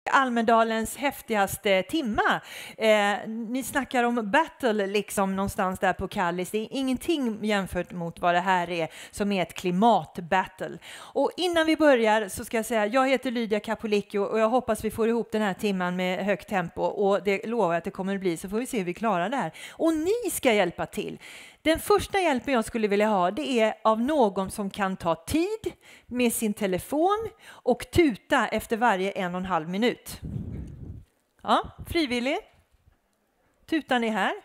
Almedalens häftigaste timma. Ni snackar om battle liksom någonstans där på Kallis. Det är ingenting jämfört mot vad det här är som är ett klimatbattle. Och innan vi börjar så ska jag säga, jag heter Lydia Capolicchio och jag hoppas vi får ihop den här timman med högt tempo och det lovar jag att det kommer att bli, så får vi se hur vi klarar det här. Och ni ska hjälpa till. Den första hjälpen jag skulle vilja ha, det är av någon som kan ta tid med sin telefon och tuta efter varje 1,5 minut. Ja, frivillig. Tutar ni här?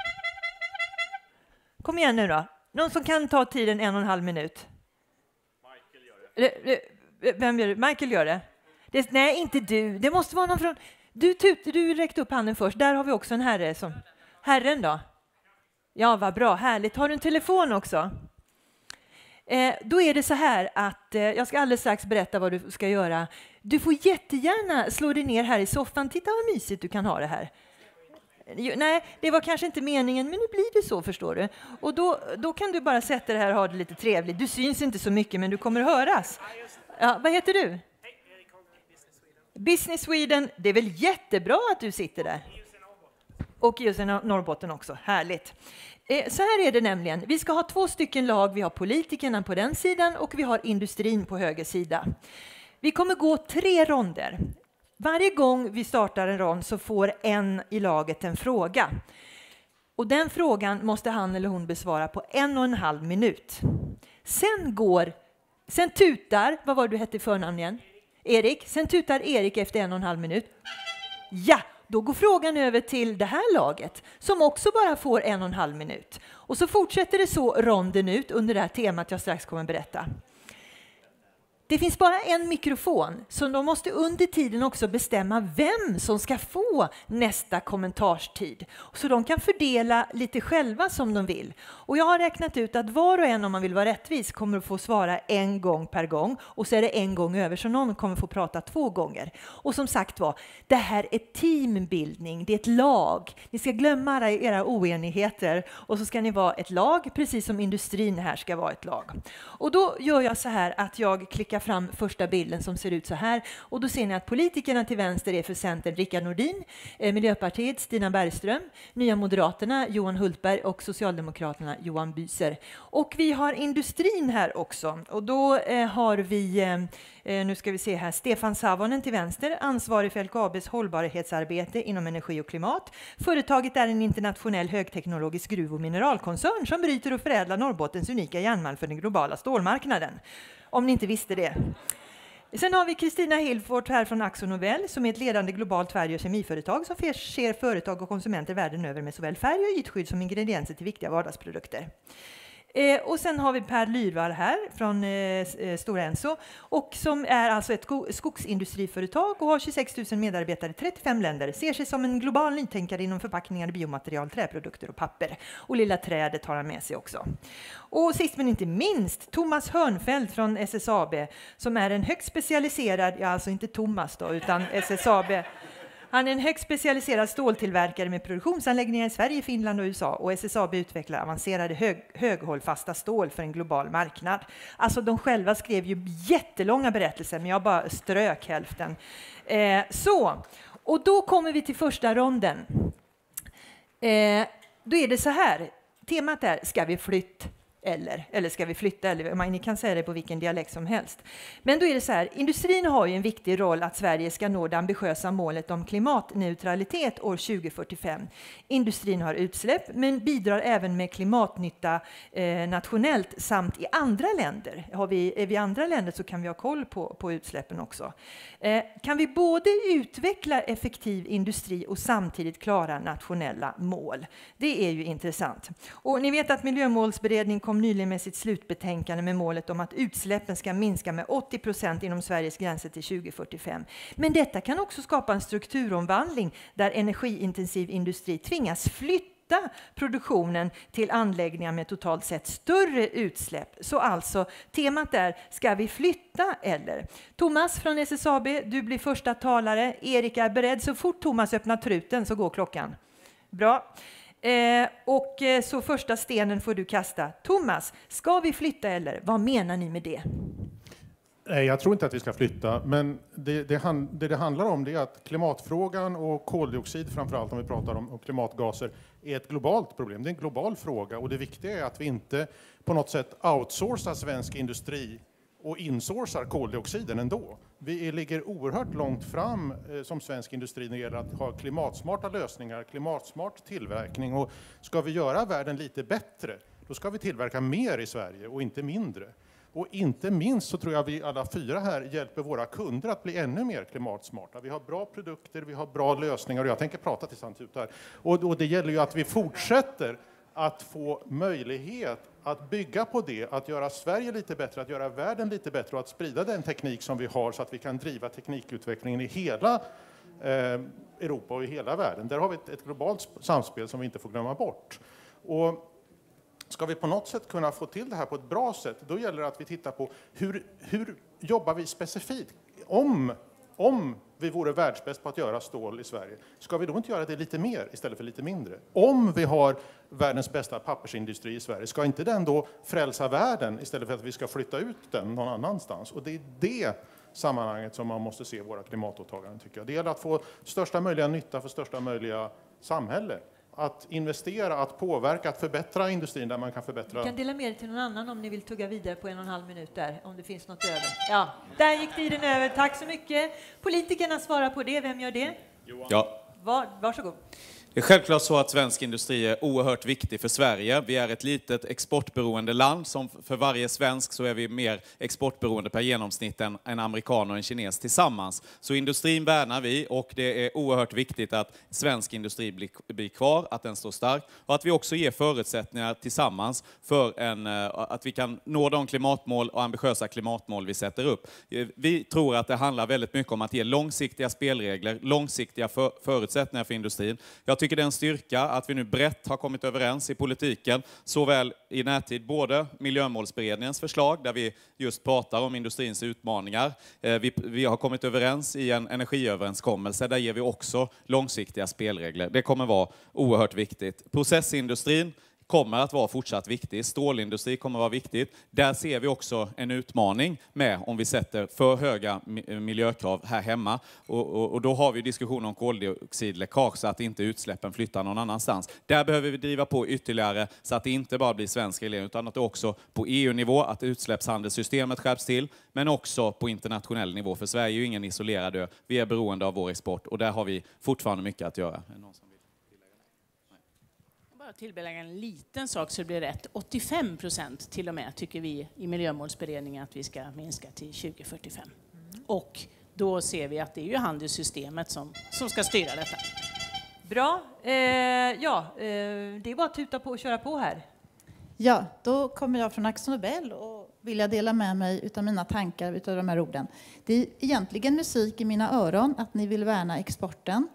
Kom igen nu då. Någon som kan ta tiden 1,5 minut. Michael gör det. Vem gör det? Michael gör det. Nej, inte du. Det måste vara någon från... Du räckte upp handen först. Där har vi också en herre som... Herren då? Ja, vad bra. Härligt. Har du en telefon också? Då är det så här att jag ska alldeles strax berätta vad du ska göra. Du får jättegärna slå dig ner här i soffan. Titta vad mysigt du kan ha det här. Nej, det var kanske inte meningen, men nu blir det så, förstår du. Och då kan du bara sätta dig här och ha det lite trevligt. Du syns inte så mycket, men du kommer att höras. Ja, vad heter du? Business Sweden. Det är väl jättebra att du sitter där. Och just i Norrbotten också. Härligt. Så här är det nämligen. Vi ska ha 2 stycken lag. Vi har politikerna på den sidan och vi har industrin på höger sida. Vi kommer gå 3 ronder. Varje gång vi startar en rond så får en i laget en fråga. Och den frågan måste han eller hon besvara på 1,5 minut. Sen tutar, vad var du hette i förnamn igen? Erik. Sen tutar Erik efter 1,5 minut. Ja! Då går frågan över till det här laget som också bara får 1,5 minut. Och så fortsätter det så ronden ut under det här temat jag strax kommer berätta. Det finns bara en mikrofon, så de måste under tiden också bestämma vem som ska få nästa kommentarstid. Så de kan fördela lite själva som de vill. Och jag har räknat ut att var och en, om man vill vara rättvis, kommer att få svara 1 gång per gång. Och så är det 1 gång över, så någon kommer få prata 2 gånger. Och som sagt var, det här är teambildning, det är ett lag. Ni ska glömma era oenigheter och så ska ni vara ett lag, precis som industrin här ska vara ett lag. Och då gör jag så här att jag klickar fram första bilden som ser ut så här. Och då ser ni att politikerna till vänster är för Centern Rickard Nordin, Miljöpartiet Stina Bergström, Nya Moderaterna Johan Hultberg och Socialdemokraterna Johan Byser. Och vi har industrin här också. Och då har vi, nu ska vi se här, Stefan Savonen till vänster, ansvarig för LKABs hållbarhetsarbete inom energi och klimat. Företaget är en internationell högteknologisk gruv- och mineralkoncern som bryter och förädlar Norrbottens unika järnmalm för den globala stålmarknaden. Om ni inte visste det. Sen har vi Kristina Hilfort här från Akzo Nobel som är ett ledande globalt färg- och kemiföretag som förser företag och konsumenter världen över med såväl färg och ytskydd som ingredienser till viktiga vardagsprodukter. Och sen har vi Per Lyrvall här från Stora Enso och som är alltså ett skogsindustriföretag och har 26 000 medarbetare i 35 länder. Ser sig som en global nytänkare inom förpackningar, biomaterial, träprodukter och papper. Och lilla trädet har han med sig också. Och sist men inte minst Thomas Hörnfeldt från SSAB som är en högt specialiserad, ja alltså inte Thomas då utan SSAB. Han är en högt specialiserad ståltillverkare med produktionsanläggningar i Sverige, Finland och USA. Och SSAB utvecklar avancerade höghållfasta stål för en global marknad. Alltså de själva skrev ju jättelånga berättelser, men jag bara strök hälften. Och då kommer vi till första ronden. Då är det så här. Temat är, ska vi flytta? Eller ska vi flytta? Eller, ni kan säga det på vilken dialekt som helst. Men då är det så här, industrin har ju en viktig roll att Sverige ska nå det ambitiösa målet om klimatneutralitet år 2045. Industrin har utsläpp men bidrar även med klimatnytta nationellt samt i andra länder. Är vi andra länder så kan vi ha koll på utsläppen också. Kan vi både utveckla effektiv industri och samtidigt klara nationella mål? Det är ju intressant. Och ni vet att Miljömålsberedningen kom nyligen med sitt slutbetänkande med målet om att utsläppen ska minska med 80% inom Sveriges gränser till 2045. Men detta kan också skapa en strukturomvandling där energiintensiv industri tvingas flytta produktionen till anläggningar med totalt sett större utsläpp. Så alltså, temat är, ska vi flytta eller? Thomas från SSAB, du blir första talare. Erik är beredd. Så fort Thomas öppnar truten så går klockan. Bra. Så första stenen får du kasta. Thomas, ska vi flytta eller? Vad menar ni med det? Nej, jag tror inte att vi ska flytta, men det handlar om det är att klimatfrågan och koldioxid, framförallt om vi pratar om klimatgaser, är ett globalt problem. Det är en global fråga och det viktiga är att vi inte på något sätt outsourcar svensk industri och insourcar koldioxiden ändå. Vi ligger oerhört långt fram som svensk industri när det gäller att ha klimatsmarta lösningar, klimatsmart tillverkning, och ska vi göra världen lite bättre, då ska vi tillverka mer i Sverige och inte mindre. Och inte minst så tror jag vi alla fyra här hjälper våra kunder att bli ännu mer klimatsmarta. Vi har bra produkter, vi har bra lösningar och jag tänker prata tillsammans ut här. Och det gäller ju att vi fortsätter att få möjlighet att bygga på det, att göra Sverige lite bättre, att göra världen lite bättre och att sprida den teknik som vi har så att vi kan driva teknikutvecklingen i hela Europa och i hela världen. Där har vi ett globalt samspel som vi inte får glömma bort. Och ska vi på något sätt kunna få till det här på ett bra sätt, då gäller det att vi tittar på hur jobbar vi specifikt. Om vi vore världsbäst på att göra stål i Sverige, ska vi då inte göra det lite mer istället för lite mindre? Om vi har världens bästa pappersindustri i Sverige, ska inte den då frälsa världen istället för att vi ska flytta ut den någon annanstans? Och det är det sammanhanget som man måste se våra klimatåtaganden, tycker jag. Det gäller att få största möjliga nytta för största möjliga samhälle. Att investera, att påverka, att förbättra industrin där man kan förbättra. Ni kan dela med er till någon annan om ni vill tugga vidare på 1,5 minut där, om det finns något över. Ja, där gick tiden över. Tack så mycket. Politikerna svarar på det. Vem gör det? Johan. Ja. Varsågod. Det är självklart så att svensk industri är oerhört viktig för Sverige. Vi är ett litet exportberoende land. Som för varje svensk så är vi mer exportberoende per genomsnitt än en amerikan och en kines tillsammans. Så industrin värnar vi och det är oerhört viktigt att svensk industri blir kvar, att den står stark och att vi också ger förutsättningar tillsammans för att vi kan nå de klimatmål och ambitiösa klimatmål vi sätter upp. Vi tror att det handlar väldigt mycket om att ge långsiktiga spelregler, långsiktiga förutsättningar för industrin. Jag tycker det är en styrka att vi nu brett har kommit överens i politiken, såväl i närtid både miljömålsberedningens förslag där vi just pratar om industrins utmaningar. Vi har kommit överens i en energiöverenskommelse där ger vi också långsiktiga spelregler. Det kommer vara oerhört viktigt. Processindustrin kommer att vara fortsatt viktig. Stålindustri kommer att vara viktigt. Där ser vi också en utmaning med om vi sätter för höga miljökrav här hemma. Och då har vi diskussion om koldioxidläckage så att inte utsläppen flyttar någon annanstans. Där behöver vi driva på ytterligare så att det inte bara blir svensk reglering utan att det också på EU-nivå att utsläppshandelssystemet skärps till, men också på internationell nivå. För Sverige är ju ingen isolerad ö. Vi är beroende av vår export och där har vi fortfarande mycket att göra. Tilllägga en liten sak så det blir rätt. 85% till och med tycker vi i miljömålsberedningen att vi ska minska till 2045. Och då ser vi att det är ju handelssystemet som ska styra detta. Bra. Det är bara att tuta på och köra på här. Ja, då kommer jag från Akzo Nobel och vill jag dela med mig utav mina tankar utav de här orden. Det är egentligen musik i mina öron att ni vill värna exporten.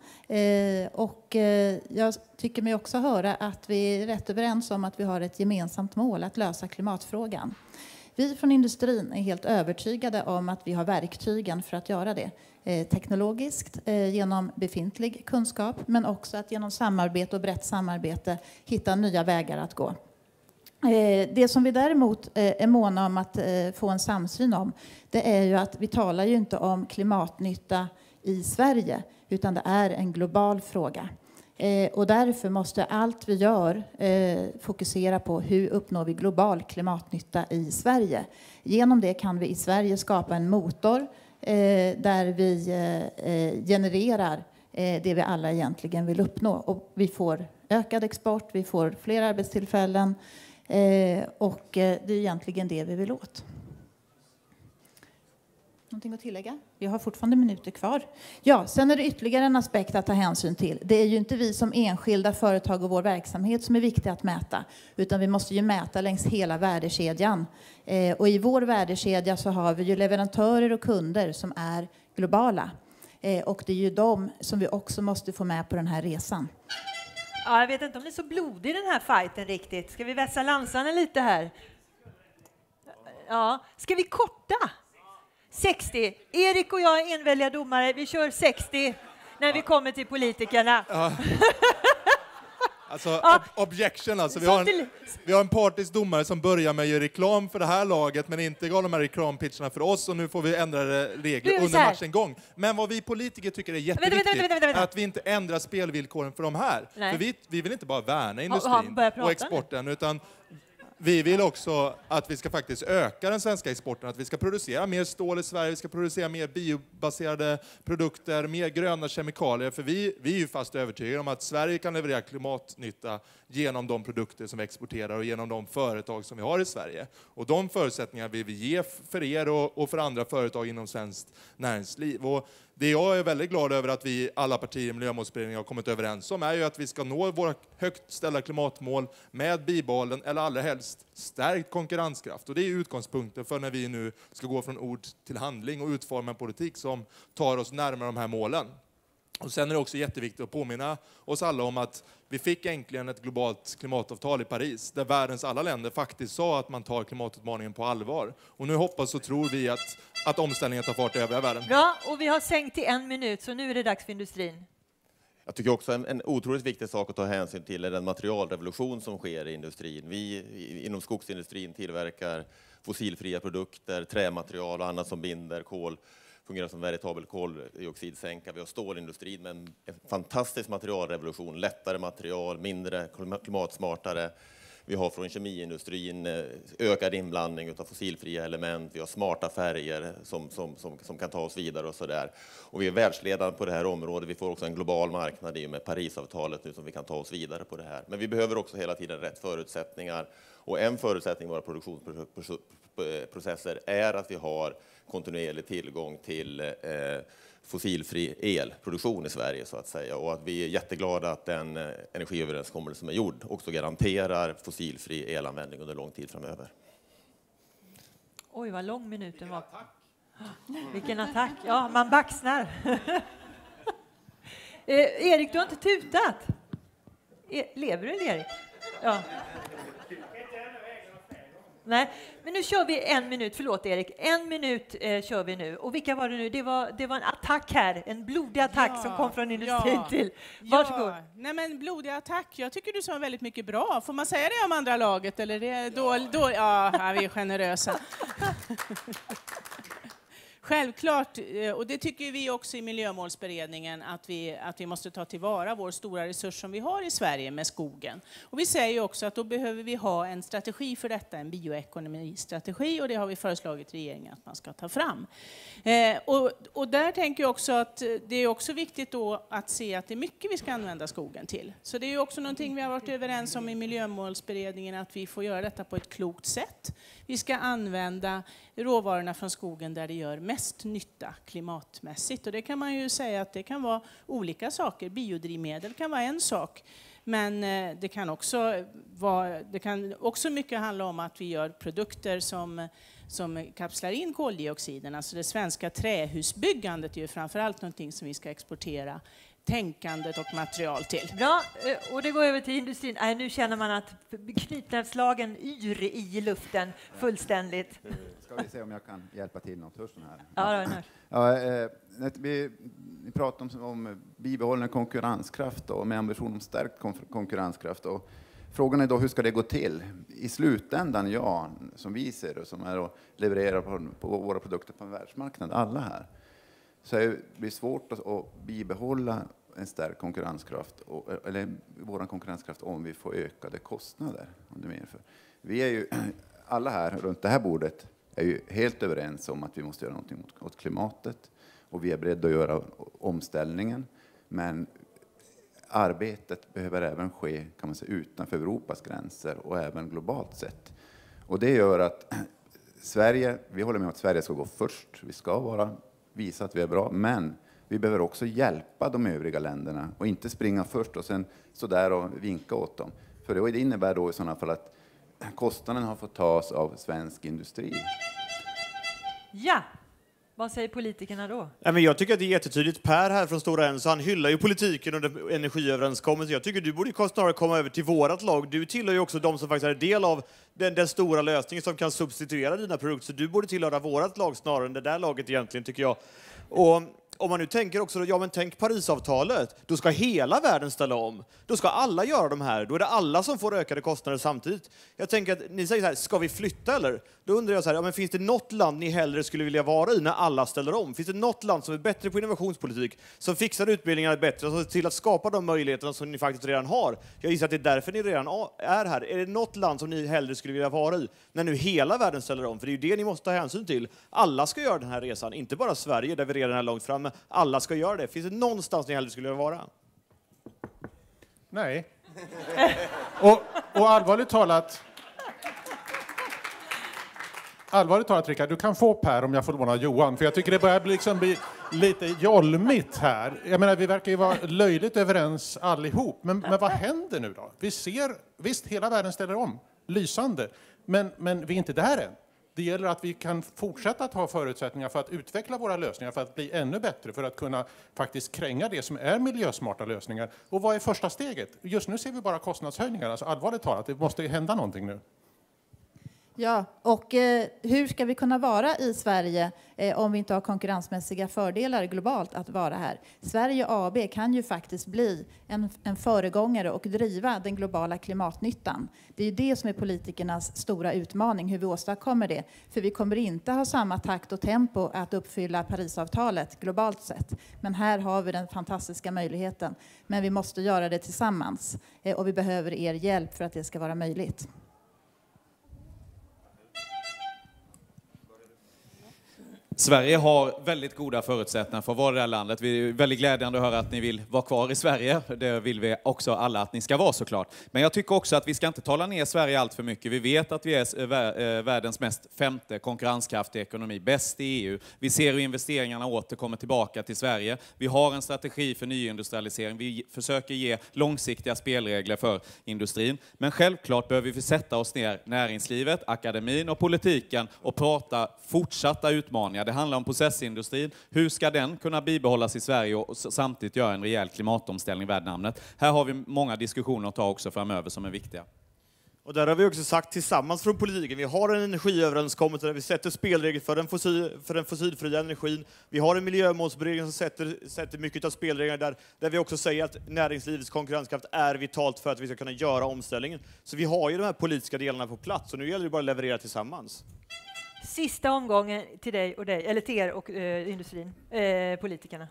Jag tycker mig också höra att vi är rätt överens om att vi har ett gemensamt mål att lösa klimatfrågan. Vi från industrin är helt övertygade om att vi har verktygen för att göra det. Teknologiskt, genom befintlig kunskap, men också att genom samarbete och brett samarbete hitta nya vägar att gå. Det som vi däremot är måna om att få en samsyn om, det är ju att vi talar ju inte om klimatnytta i Sverige, utan det är en global fråga. Och därför måste allt vi gör fokusera på hur uppnår vi global klimatnytta i Sverige. Genom det kan vi i Sverige skapa en motor där vi genererar det vi alla egentligen vill uppnå. Och vi får ökad export, vi får fler arbetstillfällen. Och det är egentligen det vi vill åt. Någonting att tillägga? Vi har fortfarande minuter kvar. Ja, sen är det ytterligare en aspekt att ta hänsyn till. Det är ju inte vi som enskilda företag och vår verksamhet som är viktiga att mäta. Utan vi måste ju mäta längs hela värdekedjan. Och i vår värdekedja så har vi ju leverantörer och kunder som är globala. Och det är ju de som vi också måste få med på den här resan. Ja, jag vet inte om det är så blodig den här fighten riktigt. Ska vi vässa lansarna lite här? Ja, ska vi korta? 60. Erik och jag är enväldiga domare. Vi kör 60 när vi kommer till politikerna. Ja. Alltså, objection alltså. Vi har en partisk domare som börjar med att göra reklam för det här laget men inte gav de här reklampitcherna för oss och nu får vi ändra regler under matchen gång. Men vad vi politiker tycker är jätteviktigt är att vi inte ändrar spelvillkoren för de här. Nej. För vi vill inte bara värna industrin och exporten utan vi vill också att vi ska faktiskt öka den svenska exporten, att vi ska producera mer stål i Sverige, vi ska producera mer biobaserade produkter, mer gröna kemikalier. För vi är ju fast övertygade om att Sverige kan leverera klimatnytta genom de produkter som vi exporterar och genom de företag som vi har i Sverige. Och de förutsättningar vill vi ge för er och för andra företag inom svenskt näringsliv. Och det jag är väldigt glad över att vi alla partier i Miljömålsberedningen har kommit överens om är ju att vi ska nå våra högt ställda klimatmål med bibehållen eller allra helst stärkt konkurrenskraft. Och det är utgångspunkten för när vi nu ska gå från ord till handling och utforma en politik som tar oss närmare de här målen. Och sen är det också jätteviktigt att påminna oss alla om att vi fick äntligen ett globalt klimatavtal i Paris där världens alla länder faktiskt sa att man tar klimatutmaningen på allvar. Och nu hoppas och tror vi att omställningen tar fart i övriga världen. Bra, och vi har sänkt till 1 minut så nu är det dags för industrin. Jag tycker också en otroligt viktig sak att ta hänsyn till är den materialrevolution som sker i industrin. Vi inom skogsindustrin tillverkar fossilfria produkter, trämaterial och annat som binder kol. Fungerar som veritabel koldioxidsänka. Vi har stålindustrin med en fantastisk materialrevolution. Lättare material, mindre klimatsmartare. Vi har från kemiindustrin ökad inblandning av fossilfria element. Vi har smarta färger som kan ta oss vidare och sådär. Och vi är världsledande på det här området. Vi får också en global marknad i och med Parisavtalet nu som vi kan ta oss vidare på det här. Men vi behöver också hela tiden rätt förutsättningar. Och en förutsättning i våra produktionsprocesser är att vi har kontinuerlig tillgång till fossilfri elproduktion i Sverige så att säga. Och att vi är jätteglada att den energiöverenskommelse som är gjord också garanterar fossilfri elanvändning under lång tid framöver. Oj, vad lång minuten var. Vilken attack. Ja, man baxnar. Erik, du har inte tutat. Lever du, Erik? Ja. Nej, men nu kör vi 1 minut. Förlåt, Erik. 1 minut kör vi nu. Och vilka var det nu? Det var en attack här. En blodig attack som kom från industrin till. Varsågod. Ja. Nej, men blodig attack. Jag tycker du sa väldigt mycket bra. Får man säga det om andra laget? Eller det då, ja, vi är generösa. Självklart, och det tycker vi också i Miljömålsberedningen, att vi måste ta tillvara vår stora resurs som vi har i Sverige med skogen. Och vi säger också att då behöver vi ha en strategi för detta, en bioekonomistrategi, och det har vi föreslagit regeringen att man ska ta fram. Och där tänker jag också att det är också viktigt då att se att det är mycket vi ska använda skogen till. Så det är ju också någonting vi har varit överens om i Miljömålsberedningen, att vi får göra detta på ett klokt sätt. Vi ska använda råvarorna från skogen där det gör mest nytta klimatmässigt. Och det kan man ju säga att det kan vara olika saker. Biodrivmedel kan vara en sak. Men det kan också mycket handla om att vi gör produkter som kapslar in koldioxiden. Alltså det svenska trähusbyggandet är ju framförallt någonting som vi ska exportera tänkandet och material till. Bra, och det går över till industrin. Nu känner man att knytnävslagen yr i luften fullständigt. Ska vi se om jag kan hjälpa till något hos den här. Vi pratar om bibehållen konkurrenskraft då, med ambition om stärkt konkurrenskraft. Och frågan är då hur ska det gå till? I slutändan, som vi ser det, som är att leverera på våra produkter på en världsmarknad, alla här, så det blir svårt att bibehålla en stark konkurrenskraft, eller vår konkurrenskraft, om vi får ökade kostnader. Vi är ju alla här runt det här bordet är ju helt överens om att vi måste göra någonting åt klimatet, och vi är beredda att göra omställningen, men arbetet behöver även ske, kan man säga, utanför Europas gränser och även globalt sett. Och det gör att vi håller med om att Sverige ska gå först. Vi ska visa att vi är bra, men vi behöver också hjälpa de övriga länderna och inte springa först och sen så där och vinka åt dem. För det innebär då i sådana fall att kostnaden har fått tas av svensk industri. Ja, vad säger politikerna då? Jag tycker att det är jättetydligt. Per här från Stora Enso, han hyllar ju politiken och energiöverenskommelsen. Jag tycker du borde snarare komma över till vårat lag. Du tillhör ju också de som faktiskt är del av den stora lösningen som kan substituera dina produkter. Så du borde tillhöra vårat lag snarare än det där laget egentligen, tycker jag. Och om man nu tänker också, ja men tänk Parisavtalet, då ska hela världen ställa om. Då ska alla göra de här, då är det alla som får ökade kostnader samtidigt. Jag tänker att ni säger så här, ska vi flytta eller? Då undrar jag så här, ja men finns det något land ni hellre skulle vilja vara i när alla ställer om? Finns det något land som är bättre på innovationspolitik, som fixar utbildningarna bättre, som ser till att skapa de möjligheterna som ni faktiskt redan har? Jag gissar att det är därför ni redan är här. Är det något land som ni hellre skulle vilja vara i när nu hela världen ställer om? För det är ju det ni måste ta hänsyn till. Alla ska göra den här resan, inte bara Sverige där vi redan är långt framme. Alla ska göra det. Finns det någonstans ni hellre skulle vilja vara? Nej. och allvarligt talat, Rickard, du kan få Per om jag får låna Johan, för jag tycker det börjar bli lite jolmigt här. Jag menar, vi verkar ju vara löjligt överens allihop, men vad händer nu då? Vi ser, visst, hela världen ställer om, lysande, men vi är inte där än. Det gäller att vi kan fortsätta att ha förutsättningar för att utveckla våra lösningar, för att bli ännu bättre, för att kunna faktiskt kränga det som är miljösmarta lösningar. Och vad är första steget? Just nu ser vi bara kostnadshöjningar, alltså allvarligt talat, det måste hända någonting nu. Ja, och hur ska vi kunna vara i Sverige om vi inte har konkurrensmässiga fördelar globalt att vara här? Sverige AB kan ju faktiskt bli en föregångare och driva den globala klimatnyttan. Det är ju det som är politikernas stora utmaning, hur vi åstadkommer det. För vi kommer inte ha samma takt och tempo att uppfylla Parisavtalet globalt sett. Men här har vi den fantastiska möjligheten. Men vi måste göra det tillsammans och vi behöver er hjälp för att det ska vara möjligt. Sverige har väldigt goda förutsättningar för att vara det här landet. Det är väldigt glädjande att höra att ni vill vara kvar i Sverige. Det vill vi också alla att ni ska vara, såklart. Men jag tycker också att vi ska inte tala ner Sverige allt för mycket. Vi vet att vi är världens mest femte konkurrenskraftiga ekonomi, bäst i EU. Vi ser hur investeringarna åter kommer tillbaka till Sverige. Vi har en strategi för nyindustrialisering. Vi försöker ge långsiktiga spelregler för industrin. Men självklart behöver vi sätta oss ner, näringslivet, akademin och politiken, och prata fortsatta utmaningar. Det handlar om processindustrin. Hur ska den kunna bibehållas i Sverige och samtidigt göra en rejäl klimatomställning värd namnet? Här har vi många diskussioner att ta också framöver som är viktiga. Och där har vi också sagt tillsammans från politiken, vi har en energiöverenskommelse där vi sätter spelregler för den fossilfria energin. Vi har en miljömålsberedning som sätter mycket av spelreglerna där vi också säger att näringslivets konkurrenskraft är vitalt för att vi ska kunna göra omställningen. Så vi har ju de här politiska delarna på plats och nu gäller det bara att leverera tillsammans. Sista omgången till dig och dig, eller till er och industrin, politikerna.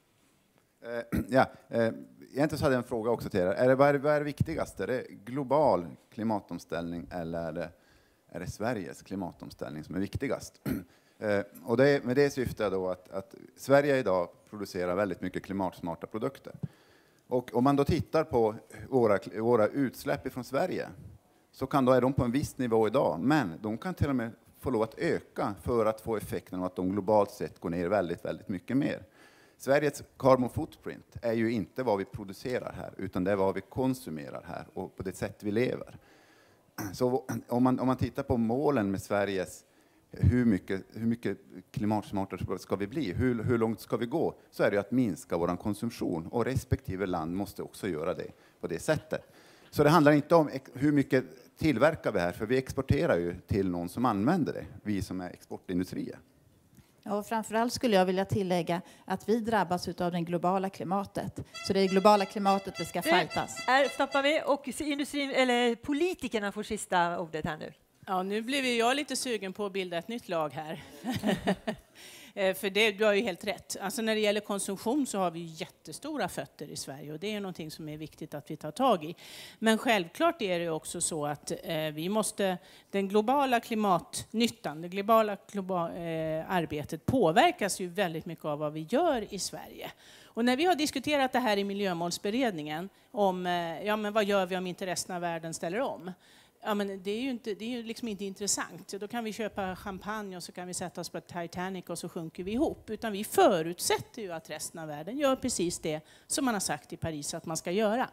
Egentligen så hade jag en fråga också till er. Vad är det viktigaste? Är det global klimatomställning eller är det Sveriges klimatomställning som är viktigast? Och med det syftar jag då att Sverige idag producerar väldigt mycket klimatsmarta produkter. Och om man då tittar på våra utsläpp från Sverige, så är de på en viss nivå idag, men de kan till och med få lov att öka för att få effekten av att de globalt sett går ner väldigt, väldigt mycket mer. Sveriges carbon footprint är ju inte vad vi producerar här, utan det är vad vi konsumerar här och på det sätt vi lever. Så om man tittar på målen med Sveriges, hur mycket klimatsmartare ska vi bli, hur långt ska vi gå, så är det att minska vår konsumtion, och respektive land måste också göra det på det sättet. Så det handlar inte om hur mycket tillverkar vi här, för vi exporterar ju till någon som använder det, vi som är exportindustrier. Och framförallt skulle jag vilja tillägga att vi drabbas av det globala klimatet. Så det är det globala klimatet vi ska fightas. Här stoppar vi, och industrin, eller politikerna får sista ordet här nu. Ja, nu blev jag lite sugen på att bilda ett nytt lag här. För du har ju helt rätt. Alltså när det gäller konsumtion så har vi jättestora fötter i Sverige, och det är någonting som är viktigt att vi tar tag i. Men självklart är det också så att vi måste, den globala klimatnyttan, det globala arbetet påverkas ju väldigt mycket av vad vi gör i Sverige. Och när vi har diskuterat det här i miljömålsberedningen om men vad gör vi om inte resten av världen ställer om? Ja, men det är ju liksom inte intressant. Då kan vi köpa champagne och så kan vi sätta oss på Titanic och så sjunker vi ihop. Utan vi förutsätter ju att resten av världen gör precis det som man har sagt i Paris att man ska göra.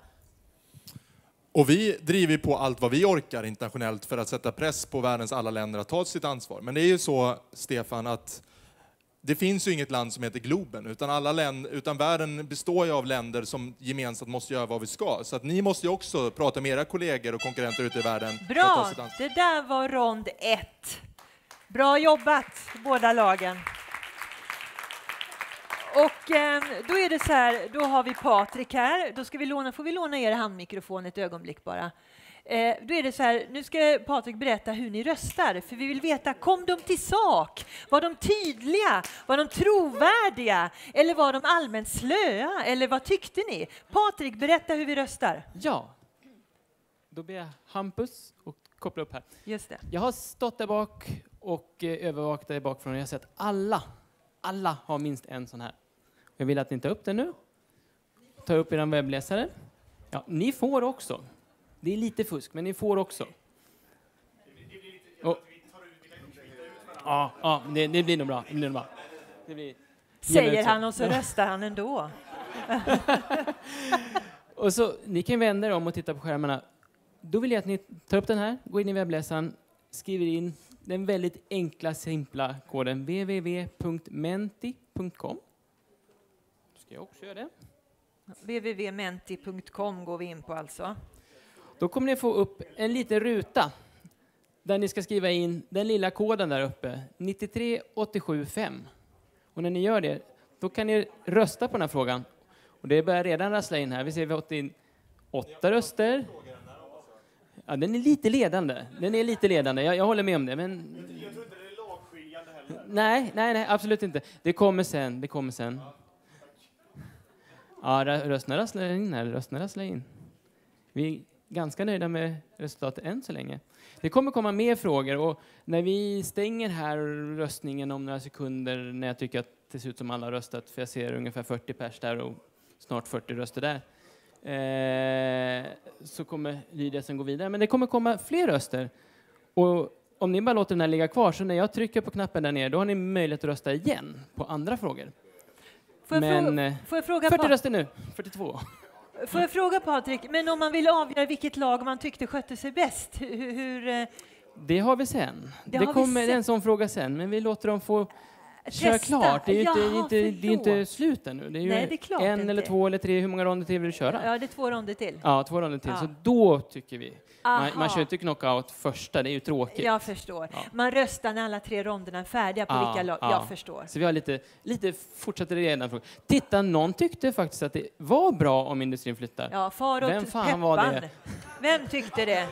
Och vi driver på allt vad vi orkar internationellt för att sätta press på världens alla länder att ta sitt ansvar. Men det är ju så, Stefan, att det finns ju inget land som heter Globen, utan världen består ju av länder som gemensamt måste göra vad vi ska. Så att ni måste ju också prata med era kollegor och konkurrenter ute i världen. Bra, det där var rond 1. Bra jobbat, båda lagen. Och då är det så här, då har vi Patrik här. Då ska får vi låna er handmikrofon ett ögonblick bara. Då är det så här, nu ska Patrik berätta hur ni röstar, för vi vill veta, kom de till sak? Var de tydliga? Var de trovärdiga? Eller var de allmänt slöa? Eller vad tyckte ni? Patrik, berätta hur vi röstar. Ja, då ber jag Hampus och koppla upp här. Just det. Jag har stått där bak och övervakat där bakifrån och jag har sett alla har minst en sån här. Jag vill att ni tar upp den nu. Ta upp er webbläsare. Ja, ni får också. Det är lite fusk, men ni får också. Ja, det blir nog bra. Säger han och så röstar han ändå. Och så, ni kan vända er om och titta på skärmarna. Då vill jag att ni tar upp den här, går in i webbläsaren, skriver in den väldigt enkla, simpla koden www.menti.com. Ska jag också göra det? www.menti.com går vi in på alltså. Då kommer ni få upp en liten ruta där ni ska skriva in den lilla koden där uppe, 93875. Och när ni gör det, då kan ni rösta på den här frågan. Och det börjar redan rassla in här. Vi ser att vi har fått in 8 röster. Ja, den är lite ledande. Jag håller med om det. Men... Jag tror inte det är lagskiljande heller. Nej, absolut inte. Det kommer sen. Ja, rösterna rasslar in. Vi är ganska nöjda med resultatet än så länge. Det kommer komma mer frågor och när vi stänger här röstningen om några sekunder när jag tycker att det ser ut som alla har röstat, för jag ser ungefär 40 pers där och snart 40 röster där, så kommer Lydia sen gå vidare. Men det kommer komma fler röster. Och om ni bara låter den här ligga kvar, så när jag trycker på knappen där nere, då har ni möjlighet att rösta igen på andra frågor. Får jag fråga 40 röster nu, 42. Får jag fråga Patrik, men om man vill avgöra vilket lag man tyckte skötte sig bäst, hur... Det har vi sen. Det kommer en sån fråga sen, men vi låter dem få köra klart. Det är ju inte slut ännu. Det är ju Nej, det är klart en inte. eller 2 eller 3, hur många ronder till vill du köra? Ja, det är 2 ronder till. Ja, 2 ronder till. Ja. Så då tycker vi. Man kör inte knockout första, det är ju tråkigt. Jag förstår. Ja. Man röstar när alla 3 ronderna är färdiga på vilka lag. Jag förstår. Så vi har lite fortsätter redan frågan. Titta, någon tyckte faktiskt att det var bra om industrin flyttar. Ja, far åt Vem fan peppan. var det? Vem tyckte det?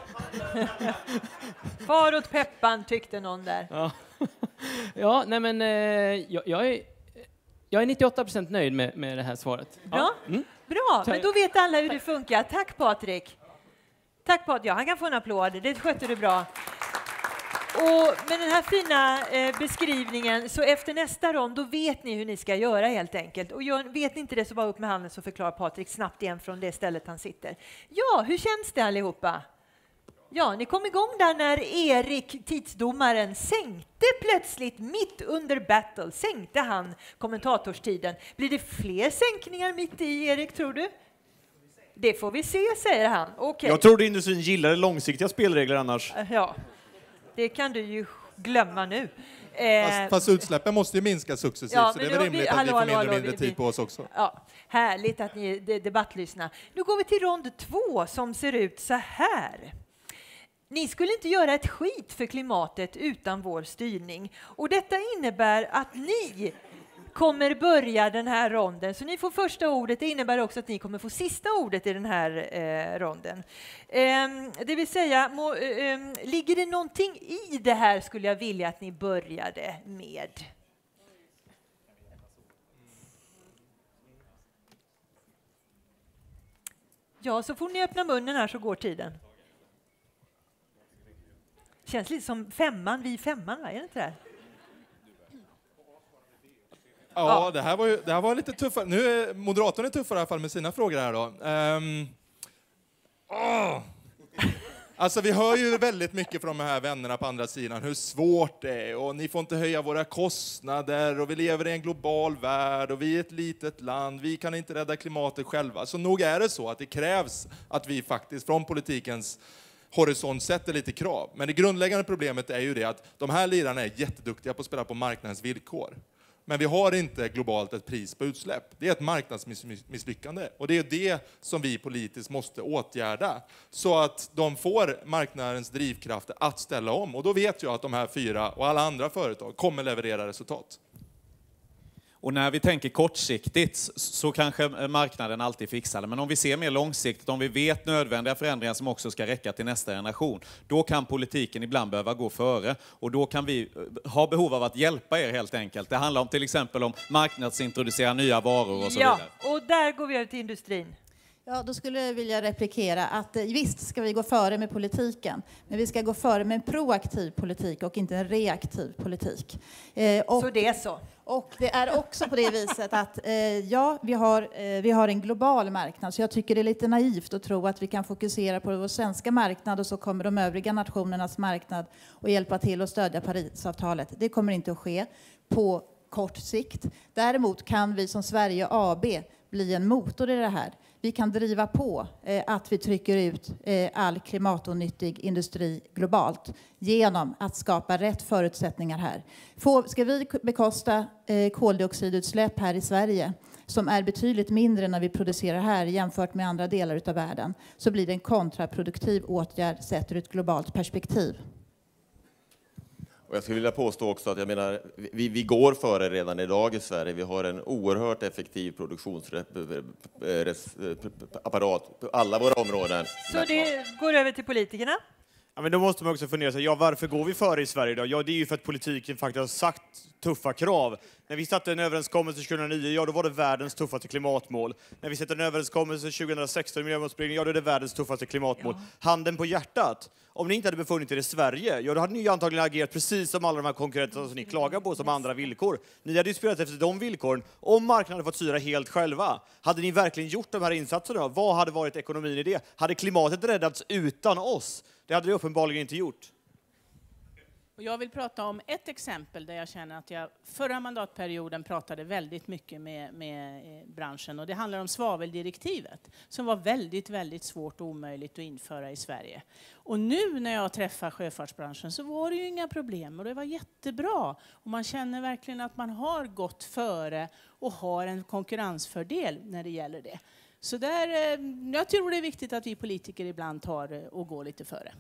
Far åt peppan tyckte någon där. Ja, ja, nej men jag är 98% nöjd med det här svaret. Bra, bra. Men då vet alla hur det funkar. Tack Patrik. Tack Patrik. Ja, han kan få en applåd. Det skötte du bra. Och med den här fina beskrivningen, så efter nästa rond, då vet ni hur ni ska göra helt enkelt. Och vet ni inte det, så bara upp med handen, så förklarar Patrik snabbt igen från det stället han sitter. Ja, hur känns det allihopa? Ja, ni kom igång där när Erik, tidsdomaren, sänkte plötsligt mitt under battle. Sänkte han kommentatorstiden. Blir det fler sänkningar mitt i, Erik, tror du? Det får vi se, säger han. Okay. Jag trodde industrin gillade långsiktiga spelregler annars. Ja, det kan du ju glömma nu. Fast utsläppen måste ju minska successivt, så det är väl rimligt att vi får mindre och mindre tid på oss också. Ja, härligt att ni debattlyssnar. Nu går vi till rond 2 som ser ut så här. Ni skulle inte göra ett skit för klimatet utan vår styrning. Och detta innebär att ni kommer börja den här ronden. Så ni får första ordet. Det innebär också att ni kommer få sista ordet i den här ronden. Det vill säga, ligger det någonting i det här, skulle jag vilja att ni började med. Ja, så får ni öppna munnen här så går tiden. Känns lite som vi femman, va? Är det inte det? Ja, det här var lite tuffare. Nu är Moderaterna tuffare i alla fall med sina frågor här då. Alltså vi hör ju väldigt mycket från de här vännerna på andra sidan hur svårt det är, och ni får inte höja våra kostnader, och vi lever i en global värld och vi är ett litet land, vi kan inte rädda klimatet själva. Så nog är det så att det krävs att vi faktiskt från politikens horisont sätter lite krav. Men det grundläggande problemet är ju det att de här lirarna är jätteduktiga på att spela på marknadens villkor. Men vi har inte globalt ett pris på utsläpp. Det är ett marknadsmisslyckande. Och det är det som vi politiskt måste åtgärda. Så att de får marknadens drivkrafter att ställa om. Och då vet jag att de här 4 och alla andra företag kommer leverera resultat. Och när vi tänker kortsiktigt så kanske marknaden alltid fixar det. Men om vi ser mer långsiktigt, om vi vet nödvändiga förändringar som också ska räcka till nästa generation, då kan politiken ibland behöva gå före. Och då kan vi ha behov av att hjälpa er helt enkelt. Det handlar om till exempel om marknadsintroducera nya varor och så vidare. Ja, och där går vi över till industrin. Ja, då skulle jag vilja replikera att visst ska vi gå före med politiken, men vi ska gå före med en proaktiv politik och inte en reaktiv politik. Så det är så. Och det är också på det viset att ja, vi har en global marknad, så jag tycker det är lite naivt att tro att vi kan fokusera på vår svenska marknad och så kommer de övriga nationernas marknad och hjälpa till att stödja Parisavtalet. Det kommer inte att ske på kort sikt. Däremot kan vi som Sverige AB bli en motor i det här. Vi kan driva på att vi trycker ut all klimatonyttig industri globalt genom att skapa rätt förutsättningar här. Ska vi bekosta koldioxidutsläpp här i Sverige som är betydligt mindre när vi producerar här jämfört med andra delar av världen, så blir det en kontraproduktiv åtgärd sett ur ett globalt perspektiv. Och jag skulle vilja påstå också att vi går före redan idag i Sverige. Vi har en oerhört effektiv produktionsapparat på alla våra områden. Så det går över till politikerna. Ja, men då måste man också fundera sig, varför går vi före i Sverige då? Ja, det är ju för att politiken faktiskt har sagt tuffa krav. När vi satte en överenskommelse 2009, då var det världens tuffaste klimatmål. När vi satte en överenskommelse 2016 i miljömålsberedningen, då är det världens tuffaste klimatmål. Ja. Handen på hjärtat. Om ni inte hade befunnit er i Sverige, då hade ni antagligen agerat precis som alla de här konkurrenterna som ni klagar på som andra villkor. Ni hade ju spelat efter de villkoren om marknaden hade fått styra helt själva. Hade ni verkligen gjort de här insatserna? Vad hade varit ekonomin i det? Hade klimatet räddats utan oss? Det hade det uppenbarligen inte gjort. Och jag vill prata om ett exempel där jag känner att jag förra mandatperioden pratade väldigt mycket med branschen. Och det handlar om svaveldirektivet som var väldigt, väldigt svårt och omöjligt att införa i Sverige. Och nu när jag träffar sjöfartsbranschen så var det ju inga problem och det var jättebra. Och man känner verkligen att man har gått före och har en konkurrensfördel när det gäller det. Så jag tror det är viktigt att vi politiker ibland tar och går lite före.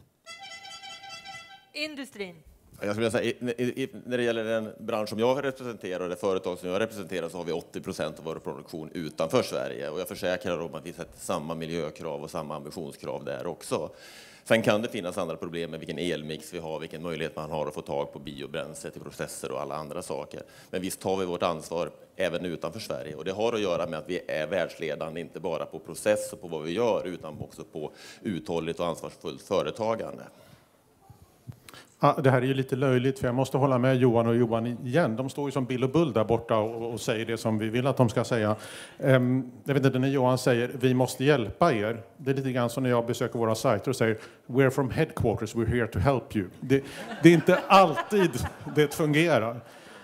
Industrin. Jag skulle säga, när det gäller den bransch som jag representerar och det företag som jag representerar, så har vi 80% av vår produktion utanför Sverige. Och jag försäkrar om att vi sätter samma miljökrav och samma ambitionskrav där också. Sen kan det finnas andra problem med vilken elmix vi har, vilken möjlighet man har att få tag på biobränsle till processer och alla andra saker. Men visst tar vi vårt ansvar även utanför Sverige. Och det har att göra med att vi är världsledande, inte bara på process och på vad vi gör, utan också på uthålligt och ansvarsfullt företagande. Ja, det här är ju lite löjligt, för jag måste hålla med Johan och Johan igen. De står ju som Bill och Bull där borta och säger det som vi vill att de ska säga. Jag vet inte, när Johan säger vi måste hjälpa er, det är lite grann som när jag besöker våra sajter och säger we're from headquarters, we're here to help you. Det är inte alltid det fungerar.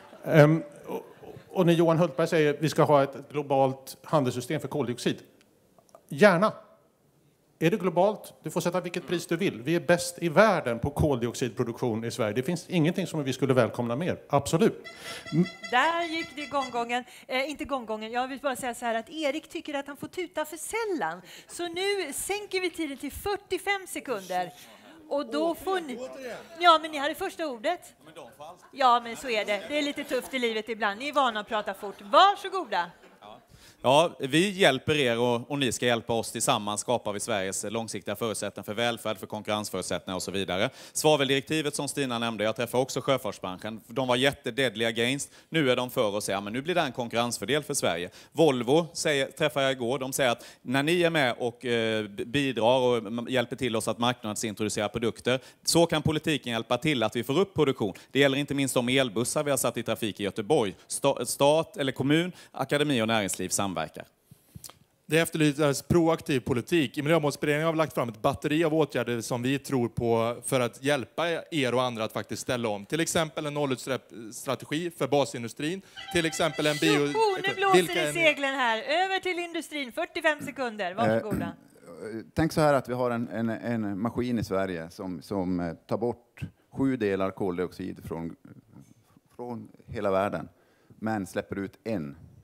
Och när Johan Hultberg säger vi ska ha ett globalt handelssystem för koldioxid, gärna. Är det globalt? Du får sätta vilket pris du vill. Vi är bäst i världen på koldioxidproduktion i Sverige. Det finns ingenting som vi skulle välkomna mer. Absolut. Där gick det gånggången. Inte gånggången. Jag vill bara säga så här att Erik tycker att han får tuta för sällan. Så nu sänker vi tiden till 45 sekunder. Och då får ni... Ja, men ni hade första ordet. Ja, men så är det. Det är lite tufft i livet ibland. Ni är vana att prata fort. Varsågoda. Ja, vi hjälper er och ni ska hjälpa oss. Tillsammans skapar vi Sveriges långsiktiga förutsättningar för välfärd, för konkurrensförutsättningar och så vidare. Svaveldirektivet som Stina nämnde, jag träffade också sjöfartsbranschen. De var jättedeadly against. Nu är de för och säger, men nu blir det en konkurrensfördel för Sverige. Volvo träffade jag igår. De säger att när ni är med och bidrar och hjälper till oss att marknadsintroducera produkter, så kan politiken hjälpa till att vi får upp produktion. Det gäller inte minst de elbussar vi har satt i trafik i Göteborg. Stat eller kommun, akademi och näringsliv samverkar. Det efterlyses proaktiv politik. I Miljömålsberedningen har vi lagt fram ett batteri av åtgärder som vi tror på för att hjälpa er och andra att faktiskt ställa om. Till exempel en nollutsläppsstrategi för basindustrin. Till exempel en bio... Nu blåser det i seglen här. Över till industrin. 45 sekunder. Varsågoda. Tänk så här att vi har en maskin i Sverige som tar bort 7 delar koldioxid från hela världen. Men släpper ut 1.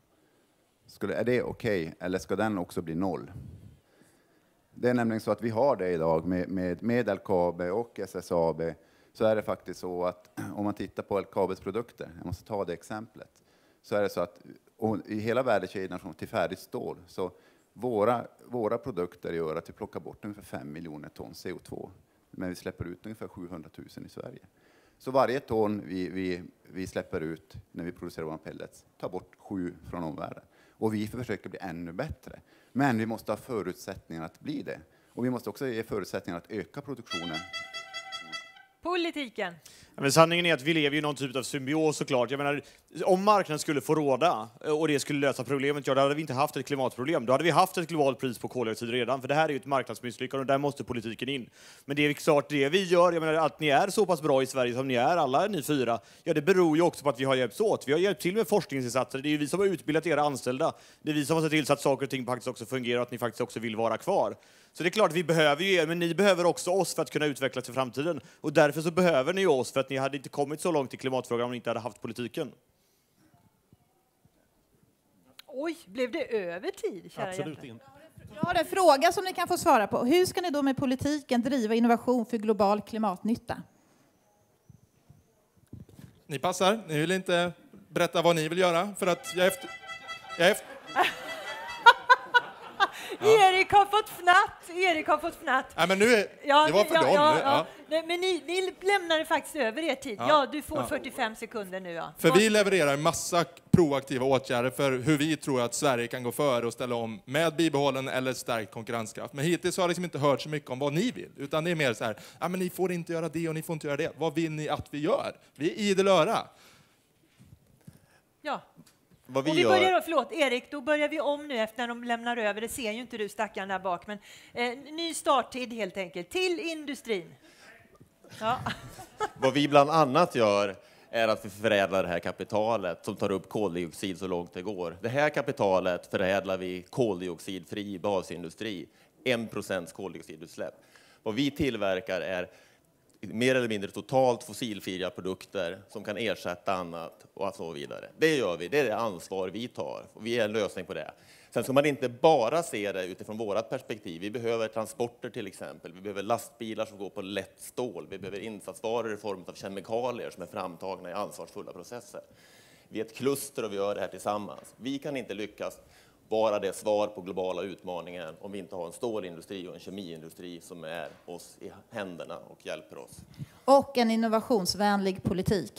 Är det okej, eller ska den också bli 0? Det är nämligen så att vi har det idag med LKAB och SSAB. Så är det faktiskt så att om man tittar på LKABs produkter, jag måste ta det exemplet, så är det så att Och i hela värdekedjan från till färdigt stål, så våra produkter gör att vi plockar bort ungefär 5 miljoner ton CO2. Men vi släpper ut ungefär 700 000 i Sverige. Så varje ton vi släpper ut när vi producerar våra pellets tar bort 7 från omvärlden. Och vi försöker bli ännu bättre. Men vi måste ha förutsättningar att bli det. Och vi måste också ge förutsättningar att öka produktionen. Politiken. Ja, men sanningen är att vi lever i någon typ av symbios såklart. Jag menar, om marknaden skulle få råda och det skulle lösa problemet, då hade vi inte haft ett klimatproblem. Då hade vi haft ett globalt pris på koldioxid redan, för det här är ju ett marknadsmisslyckande och där måste politiken in. Men det är klart det vi gör, jag menar att ni är så pass bra i Sverige som ni är, alla ni 4, ja det beror ju också på att vi har hjälpts åt. Vi har hjälpt till med forskningsinsatser, det är ju vi som har utbildat era anställda. Det är vi som har sett till så att saker och ting faktiskt också fungerar och att ni faktiskt också vill vara kvar. Så det är klart att vi behöver ju er, men ni behöver också oss för att kunna utvecklas i framtiden. Och därför så behöver ni oss, för att ni hade inte kommit så långt i klimatfrågan om ni inte hade haft politiken. Oj, blev det över tid, kära Absolut inte. Jag har en fråga som ni kan få svara på. Hur ska ni då med politiken driva innovation för global klimatnytta? Ni passar. Ni vill inte berätta vad ni vill göra, för att jag efter... Erik har fått fnatt. Nej, men nu är... det var för dem. Ja. Nej, men ni lämnade faktiskt över er tid. Ja, du får 45 sekunder nu. Ja. För vi levererar en massa proaktiva åtgärder för hur vi tror att Sverige kan gå före och ställa om med bibehållen eller stärkt konkurrenskraft. Men hittills har jag liksom inte hört så mycket om vad ni vill. Utan det är mer så här, men ni får inte göra det och ni får inte göra det. Vad vill ni att vi gör? Vi är idel öra. Ja. Vad vi och vi gör... börjar, förlåt Erik, då börjar vi om nu efter när de lämnar över. Det ser ju inte du stackaren där bak, men ny starttid helt enkelt till industrin. Ja. Vad vi bland annat gör är att vi förädlar det här kapitalet som tar upp koldioxid så långt det går. Det här kapitalet förädlar vi koldioxidfri basindustri, 1% koldioxidutsläpp. Vad vi tillverkar är mer eller mindre totalt fossilfria produkter som kan ersätta annat och så vidare. Det gör vi, det är det ansvar vi tar och vi är en lösning på det. Sen ska man inte bara se det utifrån vårt perspektiv. Vi behöver transporter till exempel, vi behöver lastbilar som går på lätt stål, vi behöver insatsvaror i form av kemikalier som är framtagna i ansvarsfulla processer. Vi är ett kluster och vi gör det här tillsammans. Vi kan inte lyckas vara det svar på globala utmaningar om vi inte har en stålindustri och en kemiindustri som är oss i händerna och hjälper oss. Och en innovationsvänlig politik.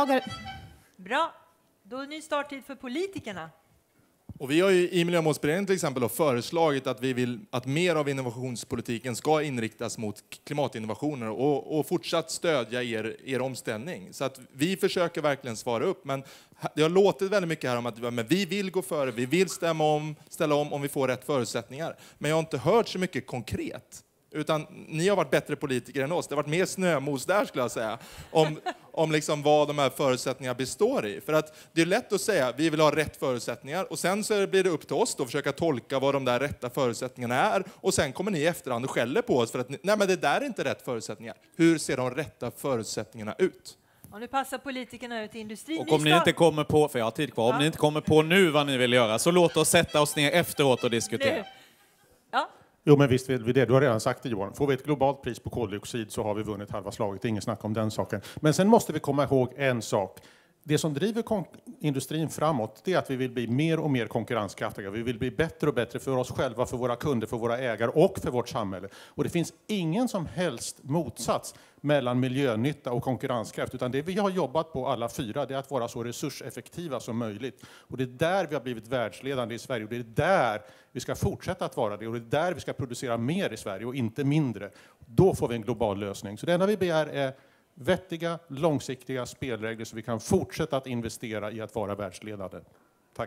Bra, då är ny starttid för politikerna. Och vi har ju i Miljömålsberedningen till exempel föreslagit att vi vill att mer av innovationspolitiken ska inriktas mot klimatinnovationer och fortsatt stödja er omställning. Så att vi försöker verkligen svara upp. Men det har låtit väldigt mycket här om att vi vill gå före, vi vill ställa om vi får rätt förutsättningar. Men jag har inte hört så mycket konkret. Utan ni har varit bättre politiker än oss. Det har varit mer snömos där skulle jag säga. Om liksom vad de här förutsättningarna består i. För att det är lätt att säga vi vill ha rätt förutsättningar. Och sen så blir det upp till oss då att försöka tolka vad de där rätta förutsättningarna är. Och sen kommer ni i efterhand och skäller på oss för att nej men det där är inte rätt förutsättningar. Hur ser de rätta förutsättningarna ut? Och nu passar politikerna ut i industrin. Och om ni inte kommer på, för jag har tid kvar, om ni inte kommer på nu vad ni vill göra så låt oss sätta oss ner efteråt och diskutera. Nu. Ja. Jo, men visst vill vi det. Du har redan sagt det, Johan. Får vi ett globalt pris på koldioxid så har vi vunnit halva slaget. Det är ingen snack om den saken. Men sen måste vi komma ihåg en sak. Det som driver industrin framåt det är att vi vill bli mer och mer konkurrenskraftiga. Vi vill bli bättre och bättre för oss själva, för våra kunder, för våra ägare och för vårt samhälle. Och det finns ingen som helst motsats mellan miljönytta och konkurrenskraft. Utan det vi har jobbat på alla 4 det är att vara så resurseffektiva som möjligt. Och det är där vi har blivit världsledande i Sverige. Och det är där vi ska fortsätta att vara det. Och det är där vi ska producera mer i Sverige och inte mindre. Då får vi en global lösning. Så det enda vi begär är vettiga, långsiktiga spelregler så vi kan fortsätta att investera i att vara världsledande. Tack.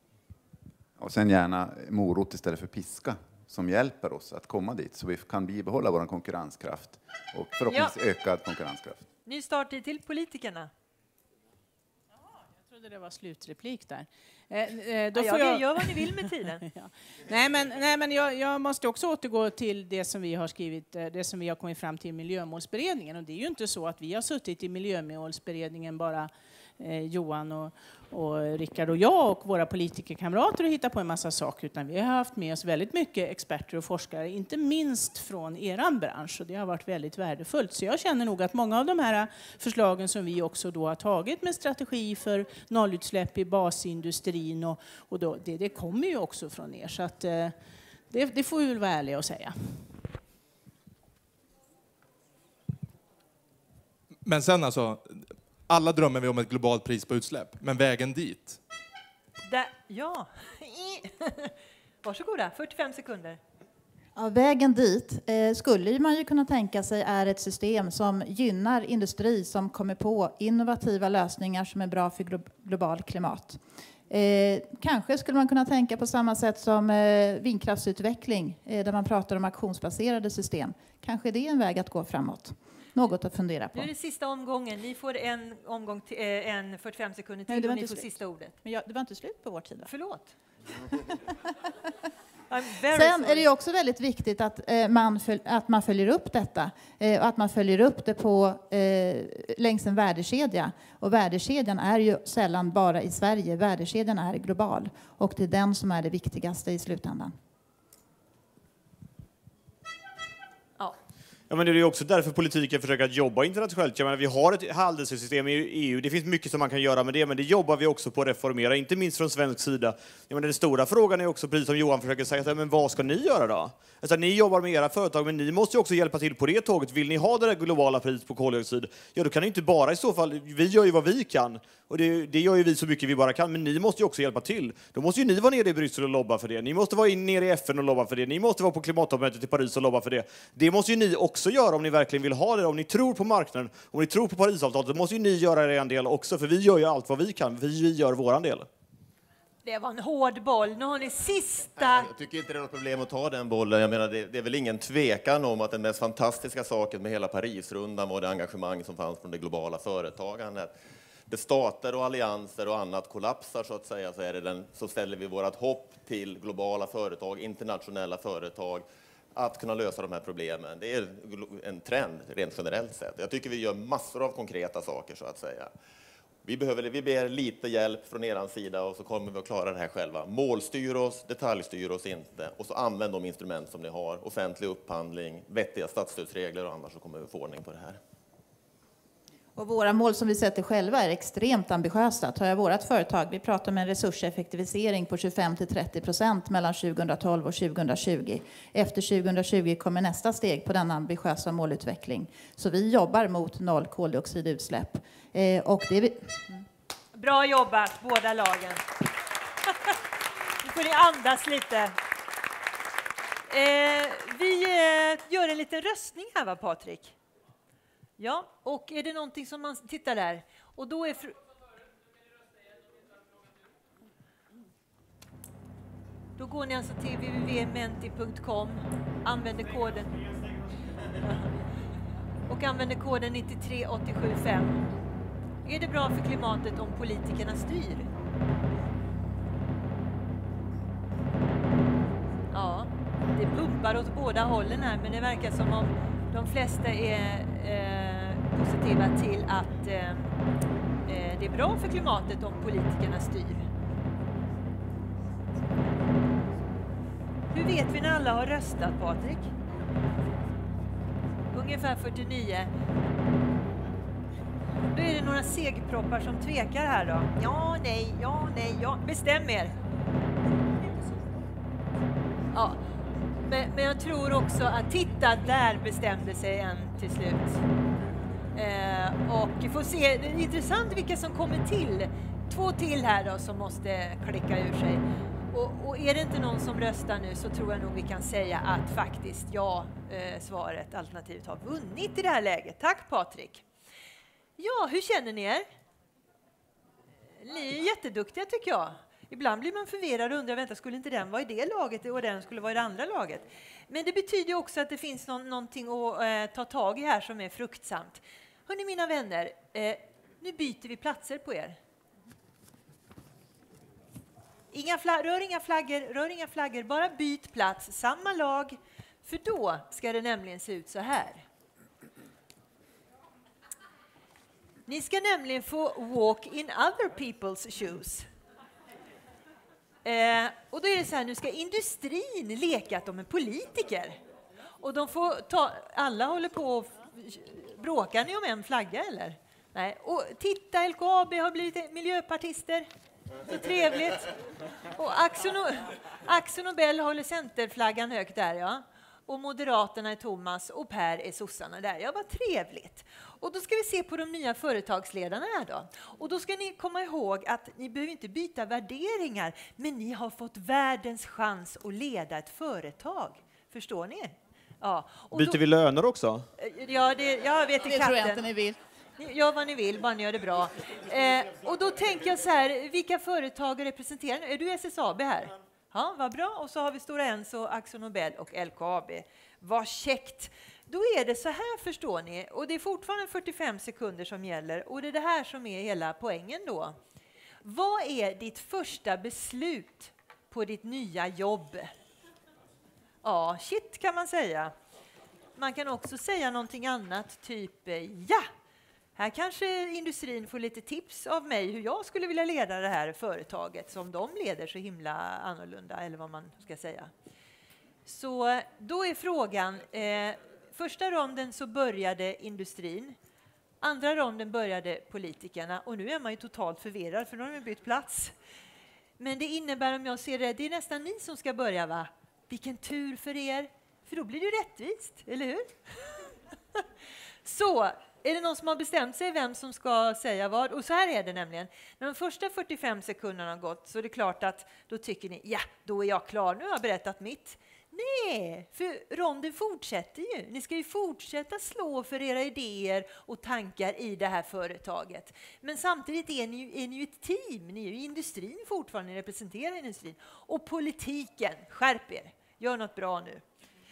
Och sen gärna morot istället för piska som hjälper oss att komma dit så vi kan bibehålla vår konkurrenskraft och förhoppningsvis ökad konkurrenskraft. Ny starttid till politikerna. Jag trodde det var slutreplik där. Gör vad ni vill med tiden. Ja. Nej, men jag måste också återgå till det som vi har skrivit, det som vi har kommit fram till i Miljömålsberedningen. Och det är ju inte så att vi har suttit i Miljömålsberedningen bara Johan och Rickard och jag och våra politikerkamrater att hitta på en massa saker, utan vi har haft med oss väldigt mycket experter och forskare, inte minst från eran bransch, och det har varit väldigt värdefullt. Så jag känner nog att många av de här förslagen som vi också då har tagit med strategi för nollutsläpp i basindustrin och då, det kommer ju också från er, så att det får vi väl vara ärliga att säga. Men sen alltså, alla drömmer vi om ett globalt pris på utsläpp, men vägen dit? Ja. Varsågoda, 45 sekunder. Ja, vägen dit skulle man ju kunna tänka sig är ett system som gynnar industri som kommer på innovativa lösningar som är bra för global klimat. Kanske skulle man kunna tänka på samma sätt som vindkraftsutveckling där man pratar om auktionsbaserade system. Kanske det är en väg att gå framåt. Något att fundera på. Nu är det sista omgången. Ni får en omgång till, en 45 sekunder till. Nej, och ni får sista ordet. Men det var inte slut på vår tid. Förlåt. Sen är det ju också väldigt viktigt att man följer upp detta. Och att man följer upp det längs en värdekedja. Och värdekedjan är ju sällan bara i Sverige. Värdekedjan är global. Och det är den som är det viktigaste i slutändan. Ja, men det är ju också därför politiken försöker att jobba internationellt. Jag menar, vi har ett handelssystem i EU. Det finns mycket som man kan göra med det, men det jobbar vi också på att reformera, inte minst från svensk sida. Jag menar, den stora frågan är också, precis som Johan försöker säga, men vad ska ni göra då? Alltså, ni jobbar med era företag, men ni måste ju också hjälpa till på det tåget. Vill ni ha det där globala priset på koldioxid, ja, då kan ni inte bara i så fall, vi gör ju vad vi kan. Och det gör ju vi så mycket vi bara kan, men ni måste ju också hjälpa till. Då måste ju ni vara nere i Bryssel och lobba för det. Ni måste vara nere i FN och lobba för det. Ni måste vara på klimattoppmötet i Paris och lobba för det. Det måste ju ni också göra om ni verkligen vill ha det. Om ni tror på marknaden, om ni tror på Parisavtalet, då måste ju ni göra er del också. För vi gör ju allt vad vi kan. Vi gör våran del. Det var en hård boll. Nu har ni sista... Jag tycker inte det är något problem att ta den bollen. Jag menar, det är väl ingen tvekan om att den mest fantastiska saken med hela Parisrundan var det engagemang som fanns från det globala företagandet. Där stater och allianser och annat kollapsar, så att säga, så ställer vi vårt hopp till globala företag, internationella företag, att kunna lösa de här problemen. Det är en trend rent generellt sett. Jag tycker vi gör massor av konkreta saker, så att säga. Vi ber lite hjälp från er sida och så kommer vi att klara det här själva. Målstyr oss, detaljstyr oss inte, och så använd de instrument som ni har. Offentlig upphandling, vettiga statsstödsregler, och annars så kommer vi få ordning på det här. Och våra mål som vi sätter själva är extremt ambitiösa. Tar jag vårt företag, vi pratar om en resurseffektivisering på 25-30% mellan 2012 och 2020. Efter 2020 kommer nästa steg på denna ambitiösa målutveckling. Så vi jobbar mot 0 koldioxidutsläpp. Och det Bra jobbat, båda lagen. Nu får ni andas lite. Vi gör en liten röstning här, va, Patrik? Ja, och är det någonting som man tittar där? Och då är då går ni alltså till www.menti.com, använder koden och använder koden 93875. Är det bra för klimatet om politikerna styr? Ja, det pumpar åt båda hållen här, men det verkar som om de flesta är positiva till att det är bra för klimatet om politikerna styr. Hur vet vi när alla har röstat, Patrik? Ungefär 49. Då är det några segproppar som tvekar här då. Ja, nej, ja, nej, ja. Bestäm er. Ja. Men jag tror också att titta, där bestämde sig en till slut. Och vi får se, det är intressant vilka som kommer till. 2 till här då som måste klicka ur sig. Och är det inte någon som röstar nu, så tror jag nog vi kan säga att faktiskt svaret, alternativet, har vunnit i det här läget. Tack, Patrik. Ja, hur känner ni er? Ni är jätteduktiga, tycker jag. Ibland blir man förvirrad och undrar, vänta, skulle inte den vara i det laget och den skulle vara i det andra laget? Men det betyder också att det finns någonting att ta tag i här som är fruktsamt. Hörrni, mina vänner, nu byter vi platser på er. Rör inga flaggor, bara byt plats, samma lag, för då ska det nämligen se ut så här. Ni ska nämligen få walk in other people's shoes. Och då är det så här, nu ska industrin leka att de är politiker. Och de får alla håller på och bråkar ni om en flagga eller? Nej. Och titta, LKAB har blivit miljöpartister. Så trevligt. Och Axel Nobel håller centerflaggan högt där, ja. Och Moderaterna är Thomas och Per är sossarna där. Ja, vad trevligt. Och då ska vi se på de nya företagsledarna här då. Och då ska ni komma ihåg att ni behöver inte byta värderingar, men ni har fått världens chans att leda ett företag. Förstår ni? Ja. Och byter vi löner också? Ja, jag vet inte. Det tror jag inte ni vill. Gör vad ni vill, bara ni gör det bra. Och då tänker jag så här, vilka företag representerar ni? Är du SSAB här? Ja, vad bra. Och så har vi Stora Enso, Axel Nobel och LKAB. Vad käckt. Då är det så här, förstår ni. Och det är fortfarande 45 sekunder som gäller. Och det är det här som är hela poängen då. Vad är ditt första beslut på ditt nya jobb? Ja, shit kan man säga. Man kan också säga någonting annat, typ ja. Här kanske industrin får lite tips av mig hur jag skulle vilja leda det här företaget som de leder så himla annorlunda, eller vad man ska säga. Så då är frågan, första ronden så började industrin, andra ronden började politikerna och nu är man ju totalt förvirrad för de har bytt plats. Men det innebär, om jag ser det är nästan ni som ska börja, va? Vilken tur för er, för då blir det rättvist, eller hur? Så, är det någon som har bestämt sig vem som ska säga vad? Och så här är det nämligen. När de första 45 sekunderna har gått så är det klart att då tycker ni, ja, då är jag klar, nu har jag berättat mitt. Nej, för ronden fortsätter ju. Ni ska ju fortsätta slå för era idéer och tankar i det här företaget. Men samtidigt är ni ju ett team. Ni är ju industrin fortfarande, ni representerar industrin. Och politiken, skärp er. Gör något bra nu.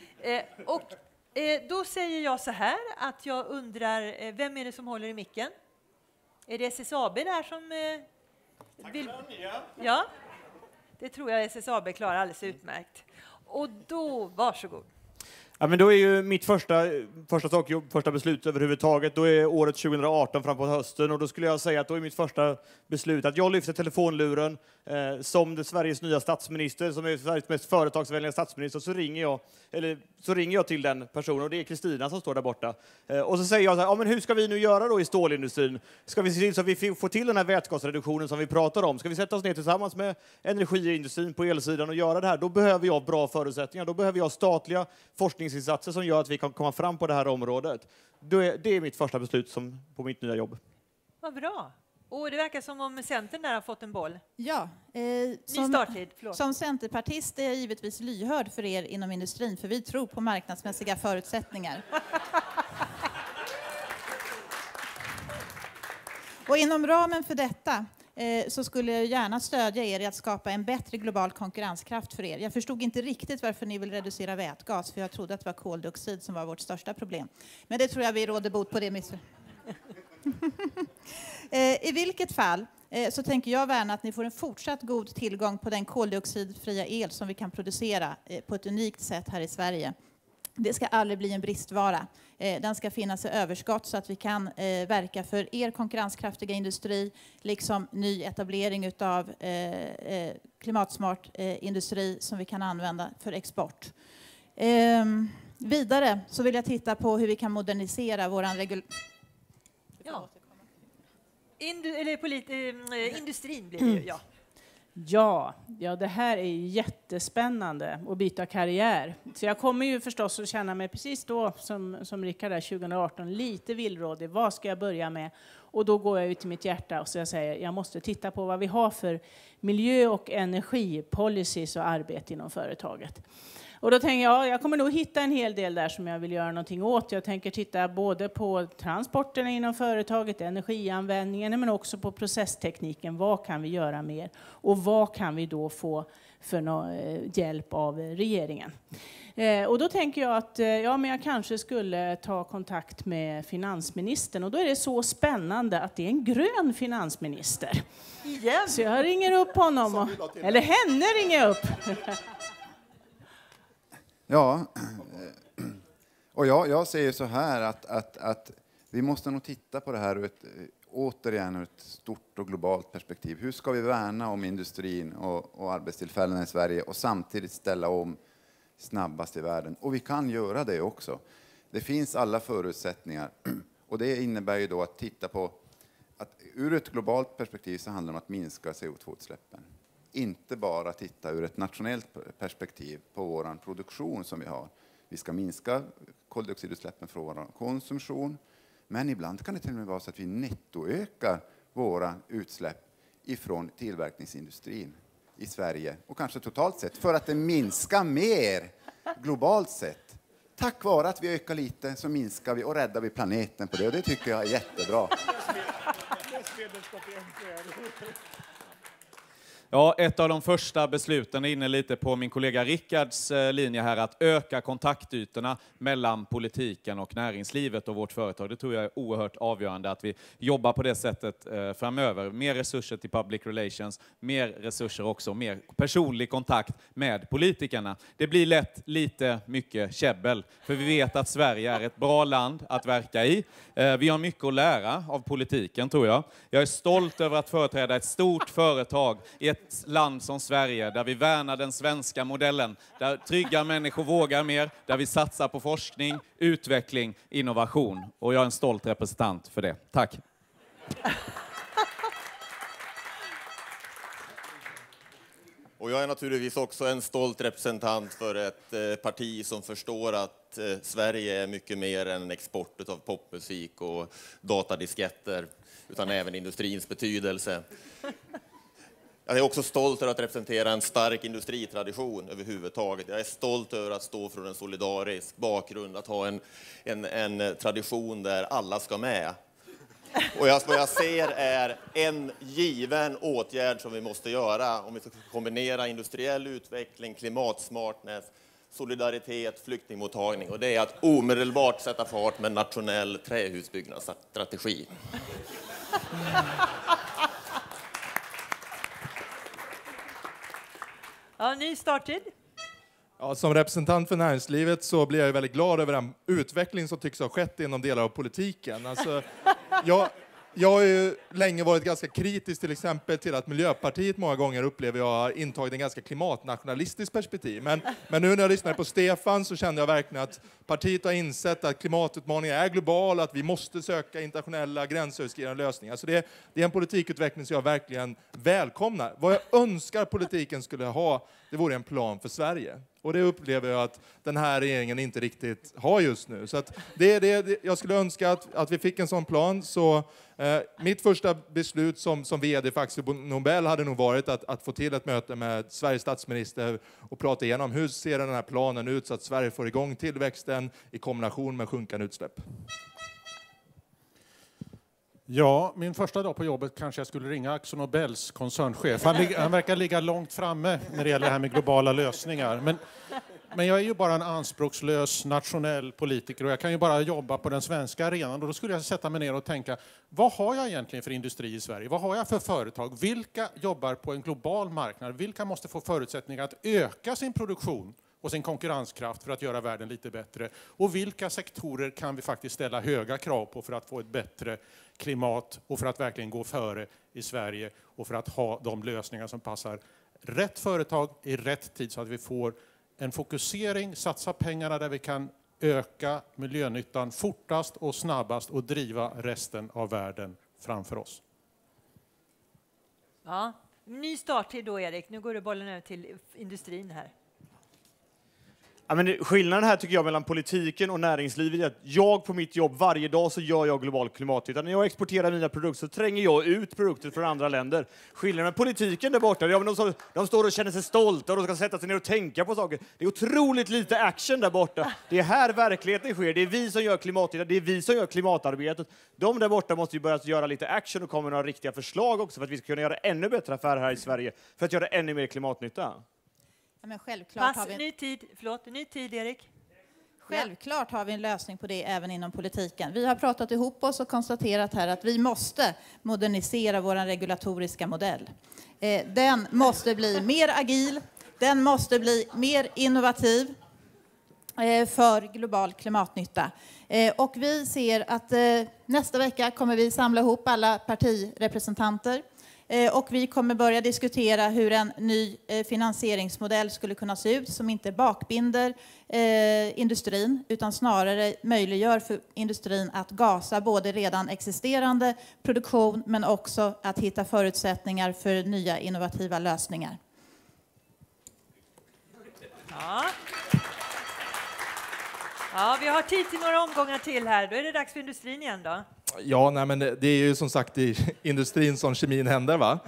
Då säger jag så här att jag undrar, vem är det som håller i micken? Är det SSAB där som vill? Ja, det tror jag SSAB klarar alldeles utmärkt. Och då, varsågod. Ja, men då är ju mitt första beslut överhuvudtaget, då är året 2018 fram på hösten, och då skulle jag säga att då är mitt första beslut att jag lyfter telefonluren som Sveriges nya statsminister, som är Sveriges mest företagsvänliga statsminister, så ringer jag till den personen, och det är Kristina som står där borta. Och så säger jag så här, ja, men hur ska vi nu göra då i stålindustrin? Ska vi se till så att vi får till den här vätgasreduktionen som vi pratar om? Ska vi sätta oss ner tillsammans med energiindustrin på elsidan och göra det här? Då behöver jag bra förutsättningar. Då behöver jag statliga forskningsinsatser som gör att vi kan komma fram på det här området. Det är mitt första beslut på mitt nya jobb. Vad bra. Och det verkar som om Centern där har fått en boll. Ja, som centerpartist är jag givetvis lyhörd för er inom industrin, för vi tror på marknadsmässiga förutsättningar. Och inom ramen för detta så skulle jag gärna stödja er i att skapa en bättre global konkurrenskraft för er. Jag förstod inte riktigt varför ni vill reducera vätgas, för jag trodde att det var koldioxid som var vårt största problem. Men det tror jag vi råder bot på det. I vilket fall så tänker jag värna att ni får en fortsatt god tillgång på den koldioxidfria el som vi kan producera på ett unikt sätt här i Sverige. Det ska aldrig bli en bristvara. Den ska finnas i överskott så att vi kan verka för er konkurrenskraftiga industri, liksom ny etablering av klimatsmart industri som vi kan använda för export. Vidare så vill jag titta på hur vi kan modernisera våran industrin blir det ju, ja. Ja, det här är jättespännande att byta karriär. Så jag kommer ju förstås att känna mig precis då som Rickard där 2018 lite villrådig. Vad ska jag börja med? Och då går jag ut till mitt hjärta och så jag säger jag måste titta på vad vi har för miljö- och energipolicies och arbete inom företaget. Och då tänker jag kommer nog hitta en hel del där som jag vill göra någonting åt. Jag tänker titta både på transporterna inom företaget, energianvändningen, men också på processtekniken. Vad kan vi göra mer? Och vad kan vi då få för hjälp av regeringen? Och då tänker jag att men jag kanske skulle ta kontakt med finansministern. Och då är det så spännande att det är en grön finansminister. Igen. Så jag ringer upp honom, eller henne ringer jag upp. Ja, och jag säger så här att vi måste nog titta på det här ur ett återigen ur ett stort och globalt perspektiv. Hur ska vi värna om industrin och arbetstillfällen i Sverige och samtidigt ställa om snabbast i världen? Och vi kan göra det också. Det finns alla förutsättningar. Och det innebär ju då att titta på att ur ett globalt perspektiv så handlar det om att minska CO2-utsläppen. Inte bara titta ur ett nationellt perspektiv på vår produktion som vi har. Vi ska minska koldioxidutsläppen från vår konsumtion. Men ibland kan det till och med vara så att vi nettoökar våra utsläpp ifrån tillverkningsindustrin i Sverige. Och kanske totalt sett. För att det minskar mer globalt sett. Tack vare att vi ökar lite så minskar vi och räddar vi planeten på det. Och det tycker jag är jättebra. Ja, ett av de första besluten är inne lite på min kollega Rickards linje här, att öka kontaktytorna mellan politiken och näringslivet och vårt företag. Det tror jag är oerhört avgörande att vi jobbar på det sättet framöver. Mer resurser till public relations, mer resurser också, mer personlig kontakt med politikerna. Det blir lätt lite mycket käbbel, för vi vet att Sverige är ett bra land att verka i. Vi har mycket att lära av politiken, tror jag. Jag är stolt över att företräda ett stort företag i ett land som Sverige, där vi värnar den svenska modellen, där trygga människor vågar mer, där vi satsar på forskning, utveckling, innovation. Och jag är en stolt representant för det. Tack. Och jag är naturligtvis också en stolt representant för ett parti som förstår att Sverige är mycket mer än en export av popmusik och datadisketter, utan även industrins betydelse. Jag är också stolt över att representera en stark industritradition överhuvudtaget. Jag är stolt över att stå från en solidarisk bakgrund, att ha en tradition där alla ska med. Och vad jag ser är en given åtgärd som vi måste göra om vi ska kombinera industriell utveckling, klimatsmartness, solidaritet, flyktingmottagning. Och det är att omedelbart sätta fart med en nationell trähusbyggnadsstrategi. Ja, ny starttid. Ja, som representant för näringslivet så blir jag väldigt glad över den utveckling som tycks ha skett inom delar av politiken. Alltså, jag har ju länge varit ganska kritisk till exempel till att Miljöpartiet många gånger upplever jag har intagit en ganska klimatnationalistisk perspektiv. Men nu när jag lyssnade på Stefan så kände jag verkligen att partiet har insett att klimatutmaningen är global, att vi måste söka internationella gränsöverskridande lösningar. Så det är en politikutveckling som jag verkligen välkomnar. Vad jag önskar politiken skulle ha, det vore en plan för Sverige. Och det upplever jag att den här regeringen inte riktigt har just nu. Så att jag skulle önska att vi fick en sån plan. Så mitt första beslut som vd för Aktiebolaget Nobel hade nog varit att få till ett möte med Sveriges statsminister och prata igenom hur ser den här planen ut så att Sverige får igång tillväxten i kombination med sjunkande utsläpp. Ja, min första dag på jobbet kanske jag skulle ringa Akzo Nobels koncernchef. Han verkar ligga långt framme när det gäller det här med globala lösningar. Men jag är ju bara en anspråkslös nationell politiker och jag kan ju bara jobba på den svenska arenan. Och då skulle jag sätta mig ner och tänka, vad har jag egentligen för industri i Sverige? Vad har jag för företag? Vilka jobbar på en global marknad? Vilka måste få förutsättningar att öka sin produktion och sin konkurrenskraft för att göra världen lite bättre? Och vilka sektorer kan vi faktiskt ställa höga krav på för att få ett bättre klimat och för att verkligen gå före i Sverige och för att ha de lösningar som passar rätt företag i rätt tid så att vi får en fokusering, satsa pengarna där vi kan öka miljönyttan fortast och snabbast och driva resten av världen framför oss. Ja, ny starttid då Erik. Nu går du bollen över till industrin här. Ja, men skillnaden här tycker jag mellan politiken och näringslivet är att jag på mitt jobb varje dag så gör jag global klimatnytta. När jag exporterar mina produkter så tränger jag ut produkter från andra länder. Skillnaden med politiken där borta, ja, men de står och känner sig stolta och de ska sätta sig ner och tänka på saker. Det är otroligt lite action där borta. Det är här verkligheten sker. Det är vi som gör klimatnytta, det är vi som gör klimatarbetet. De där borta måste ju börja göra lite action och komma med några riktiga förslag också för att vi ska kunna göra ännu bättre affärer här i Sverige. För att göra ännu mer klimatnytta. Ja, men självklart ny tid Erik. Självklart har vi en lösning på det även inom politiken. Vi har pratat ihop oss och konstaterat här att vi måste modernisera vår regulatoriska modell. Den måste bli mer agil, den måste bli mer innovativ. för global klimatnytta. Och vi ser att nästa vecka kommer vi samla ihop alla partirepresentanter och vi kommer börja diskutera hur en ny finansieringsmodell skulle kunna se ut som inte bakbinder industrin utan snarare möjliggör för industrin att gasa både redan existerande produktion men också att hitta förutsättningar för nya innovativa lösningar. Ja, vi har tid till några omgångar till här. Då är det dags för industrin igen då. Ja, nej, men det är ju som sagt i industrin som kemin händer, va?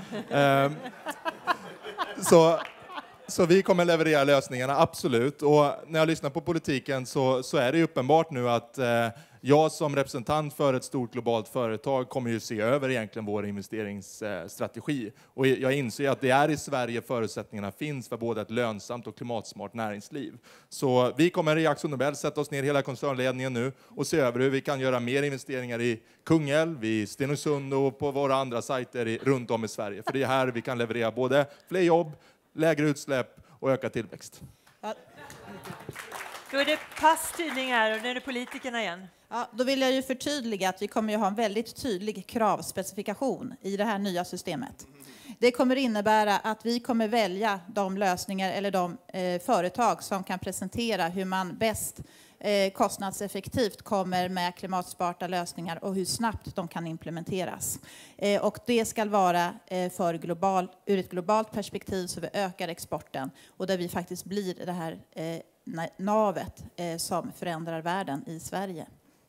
Så vi kommer leverera lösningarna, absolut. Och när jag lyssnar på politiken så är det ju uppenbart nu att jag som representant för ett stort globalt företag kommer ju se över egentligen vår investeringsstrategi. Och jag inser att det är i Sverige förutsättningarna finns för både ett lönsamt och klimatsmart näringsliv. Så vi kommer i Akzo Nobel sätta oss ner hela koncernledningen nu och se över hur vi kan göra mer investeringar i Kungälv, i Stenungsund och på våra andra sajter runt om i Sverige. För det är här vi kan leverera både fler jobb, lägre utsläpp och ökad tillväxt. Ja. Då är det passtidning här och nu är det politikerna igen. Ja, då vill jag ju förtydliga att vi kommer ju ha en väldigt tydlig kravspecifikation i det här nya systemet. Det kommer innebära att vi kommer välja de lösningar eller de företag som kan presentera hur man bäst kostnadseffektivt kommer med klimatsmarta lösningar och hur snabbt de kan implementeras. Och det ska vara ur ett globalt perspektiv så vi ökar exporten och där vi faktiskt blir det här navet som förändrar världen i Sverige.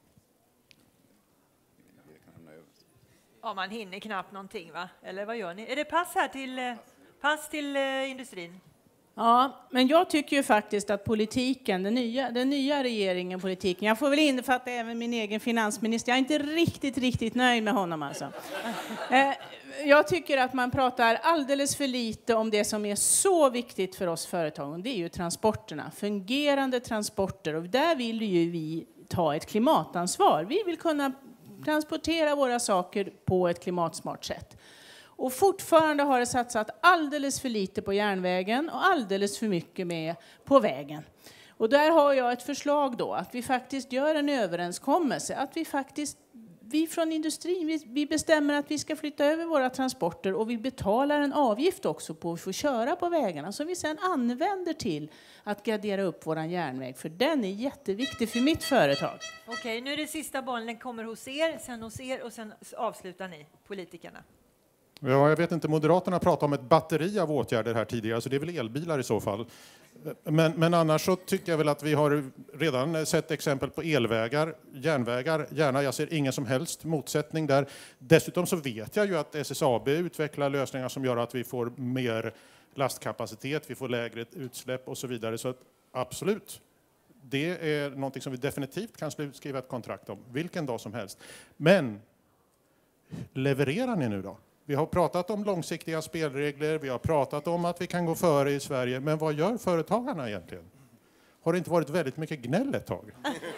Ja, man hinner knappt någonting, va? Eller vad gör ni? Är det pass till industrin? Ja, men jag tycker ju faktiskt att politiken, den nya regeringen, jag får väl innefatta även min egen finansminister, jag är inte riktigt nöjd med honom alltså. Jag tycker att man pratar alldeles för lite om det som är så viktigt för oss företag, och det är ju transporterna, fungerande transporter, och där vill ju vi ta ett klimatansvar. Vi vill kunna transportera våra saker på ett klimatsmart sätt. Och fortfarande har det satsat alldeles för lite på järnvägen och alldeles för mycket med på vägen. Och där har jag ett förslag då, att vi faktiskt gör en överenskommelse, att vi från industrin, vi bestämmer att vi ska flytta över våra transporter och vi betalar en avgift också på att få köra på vägarna som vi sedan använder till att gradera upp våran järnväg, för den är jätteviktig för mitt företag. Okej, nu är det sista bollen kommer hos er och sen avslutar ni, politikerna. Ja, jag vet inte, Moderaterna pratade om ett batteri av åtgärder här tidigare, så det är väl elbilar i så fall. Men annars så tycker jag väl att vi har redan sett exempel på elvägar, järnvägar, gärna, jag ser ingen som helst motsättning där. Dessutom så vet jag ju att SSAB utvecklar lösningar som gör att vi får mer lastkapacitet, vi får lägre utsläpp och så vidare. Så att, absolut, det är någonting som vi definitivt kan skriva ett kontrakt om, vilken dag som helst. Men levererar ni nu då? Vi har pratat om långsiktiga spelregler, vi har pratat om att vi kan gå före i Sverige, men vad gör företagarna egentligen? Har det inte varit väldigt mycket gnäll ett tag?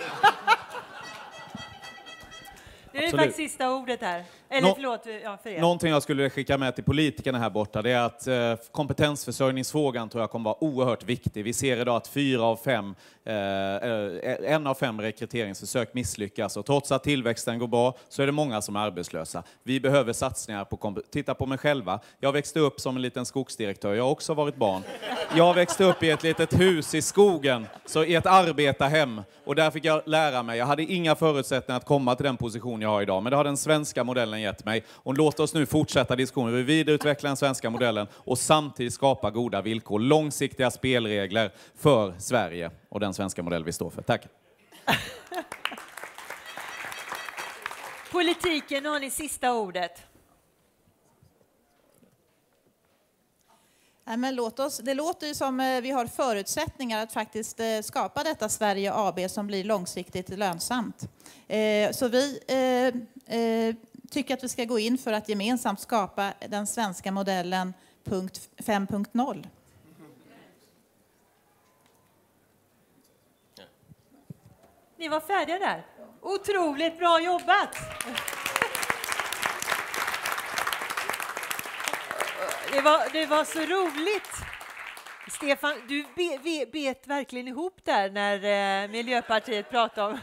Det är faktiskt sista ordet här. Eller förlåt, ja, för er. Någonting jag skulle skicka med till politikerna här borta, det är att kompetensförsörjningsfrågan tror jag kommer vara oerhört viktig. Vi ser idag att 1 av 5 rekryteringsförsök misslyckas, och trots att tillväxten går bra så är det många som är arbetslösa. Vi behöver satsningar på titta på mig själva. Jag växte upp som en liten skogsdirektör. Jag har också varit barn. Jag växte upp i ett litet hus i skogen, så i ett arbetarhem, och där fick jag lära mig. Jag hade inga förutsättningar att komma till den position jag har idag, men det har den svenska modellen gett mig. Och låt oss nu fortsätta diskussionen. Vi vidareutvecklar den svenska modellen och samtidigt skapa goda villkor, långsiktiga spelregler för Sverige och den svenska modell vi står för. Tack. Politiken, har ni sista ordet? Nej, men det låter ju som vi har förutsättningar att faktiskt skapa detta Sverige AB som blir långsiktigt lönsamt. Så vi tycker att vi ska gå in för att gemensamt skapa den svenska modellen 5.0. Ni var färdiga där. Otroligt bra jobbat! Det var så roligt. Stefan, du bet verkligen ihop där när Miljöpartiet pratade om...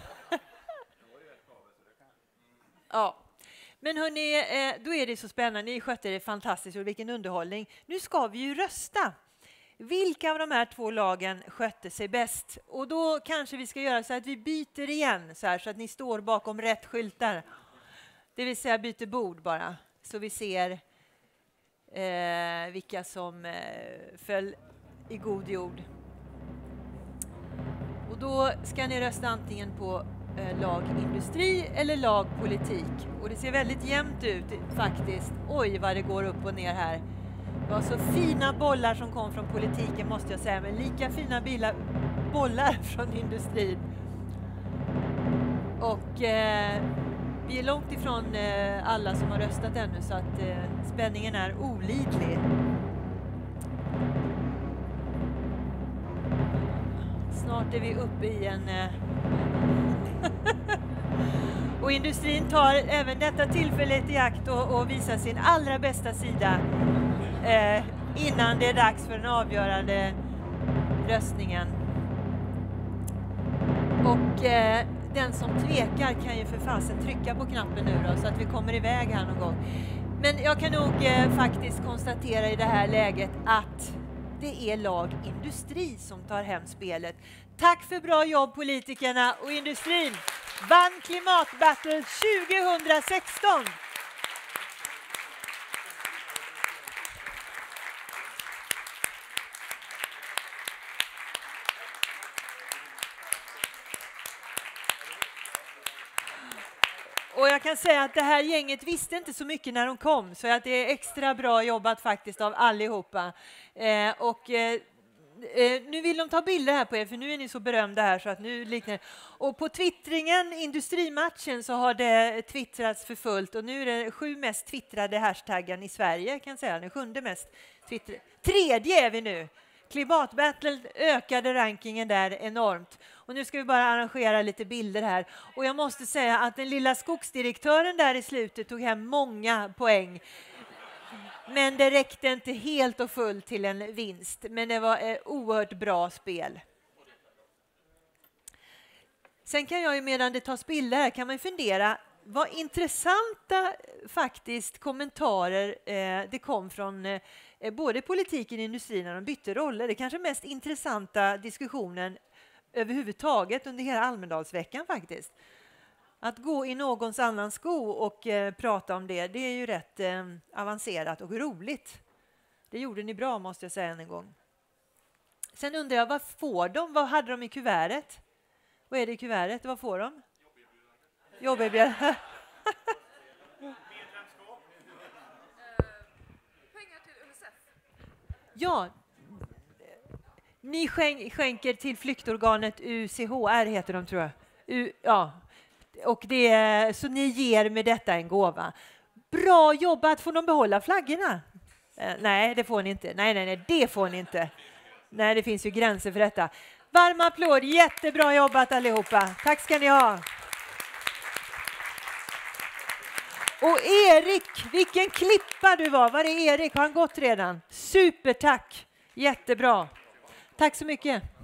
Ja. Men hörni, då är det så spännande. Ni skötte det fantastiskt och vilken underhållning. Nu ska vi ju rösta. Vilka av de här två lagen skötte sig bäst? Och då kanske vi ska göra så att vi byter igen så här, så att ni står bakom rätt skyltar. Det vill säga byter bord bara. Så vi ser vilka som föll i god jord. Och då ska ni rösta antingen på lag industri eller lag politik. Och det ser väldigt jämnt ut faktiskt. Oj vad det går upp och ner här. Det var så fina bollar som kom från politiken måste jag säga. Men lika fina bollar från industrin. Och vi är långt ifrån alla som har röstat ännu så att spänningen är olidlig. Snart är vi uppe i en... Och industrin tar även detta tillfället i akt och visar sin allra bästa sida innan det är dags för den avgörande röstningen. Och den som tvekar kan ju för fasen trycka på knappen nu då, så att vi kommer iväg här någon gång. Men jag kan nog faktiskt konstatera i det här läget att det är lag industri som tar hem spelet. Tack för bra jobb politikerna, och industrin vann Klimatbattle 2016. Och jag kan säga att det här gänget visste inte så mycket när de kom, så att det är extra bra jobbat faktiskt av allihopa. Nu vill de ta bilder här på er, för nu är ni så berömda här så att nu liknar det. Och på twittringen, industrimatchen, så har det twittrats för fullt, och nu är det 7 mest twittrade hashtaggen i Sverige, kan jag säga. Den 7:e mest twittrade. 3:e är vi nu. Klimatbattle ökade rankingen där enormt. Och nu ska vi bara arrangera lite bilder här. Och jag måste säga att den lilla skogsdirektören där i slutet tog hem många poäng. Men det räckte inte helt och fullt till en vinst. Men det var oerhört bra spel. Sen kan jag ju, medan det tas bilder här, kan man fundera vad intressanta faktiskt kommentarer det kom från både politiken och industrin när de bytte roller. Det kanske mest intressanta diskussionen överhuvudtaget under hela Almedalsveckan faktiskt. Att gå i någons annan sko och prata om det, det är ju rätt avancerat och roligt. Det gjorde ni bra, måste jag säga en gång. Sen undrar jag, vad får de? Vad hade de i kuvertet? Vad är det i kuvertet? Vad får de? Jobberbjudande. Pengar till UNICEF. Ja, ni skänker till flyktorganet UCHR heter de, tror jag. Ja. Och så ni ger med detta en gåva. Bra jobbat, får de behålla flaggorna? Nej, det får ni inte. Nej, det får ni inte. Nej, det finns ju gränser för detta. Varm applåd, jättebra jobbat allihopa. Tack ska ni ha. Och Erik, vilken klippa du var. Var är Erik? Har han gått redan? Supertack. Jättebra. Tack så mycket.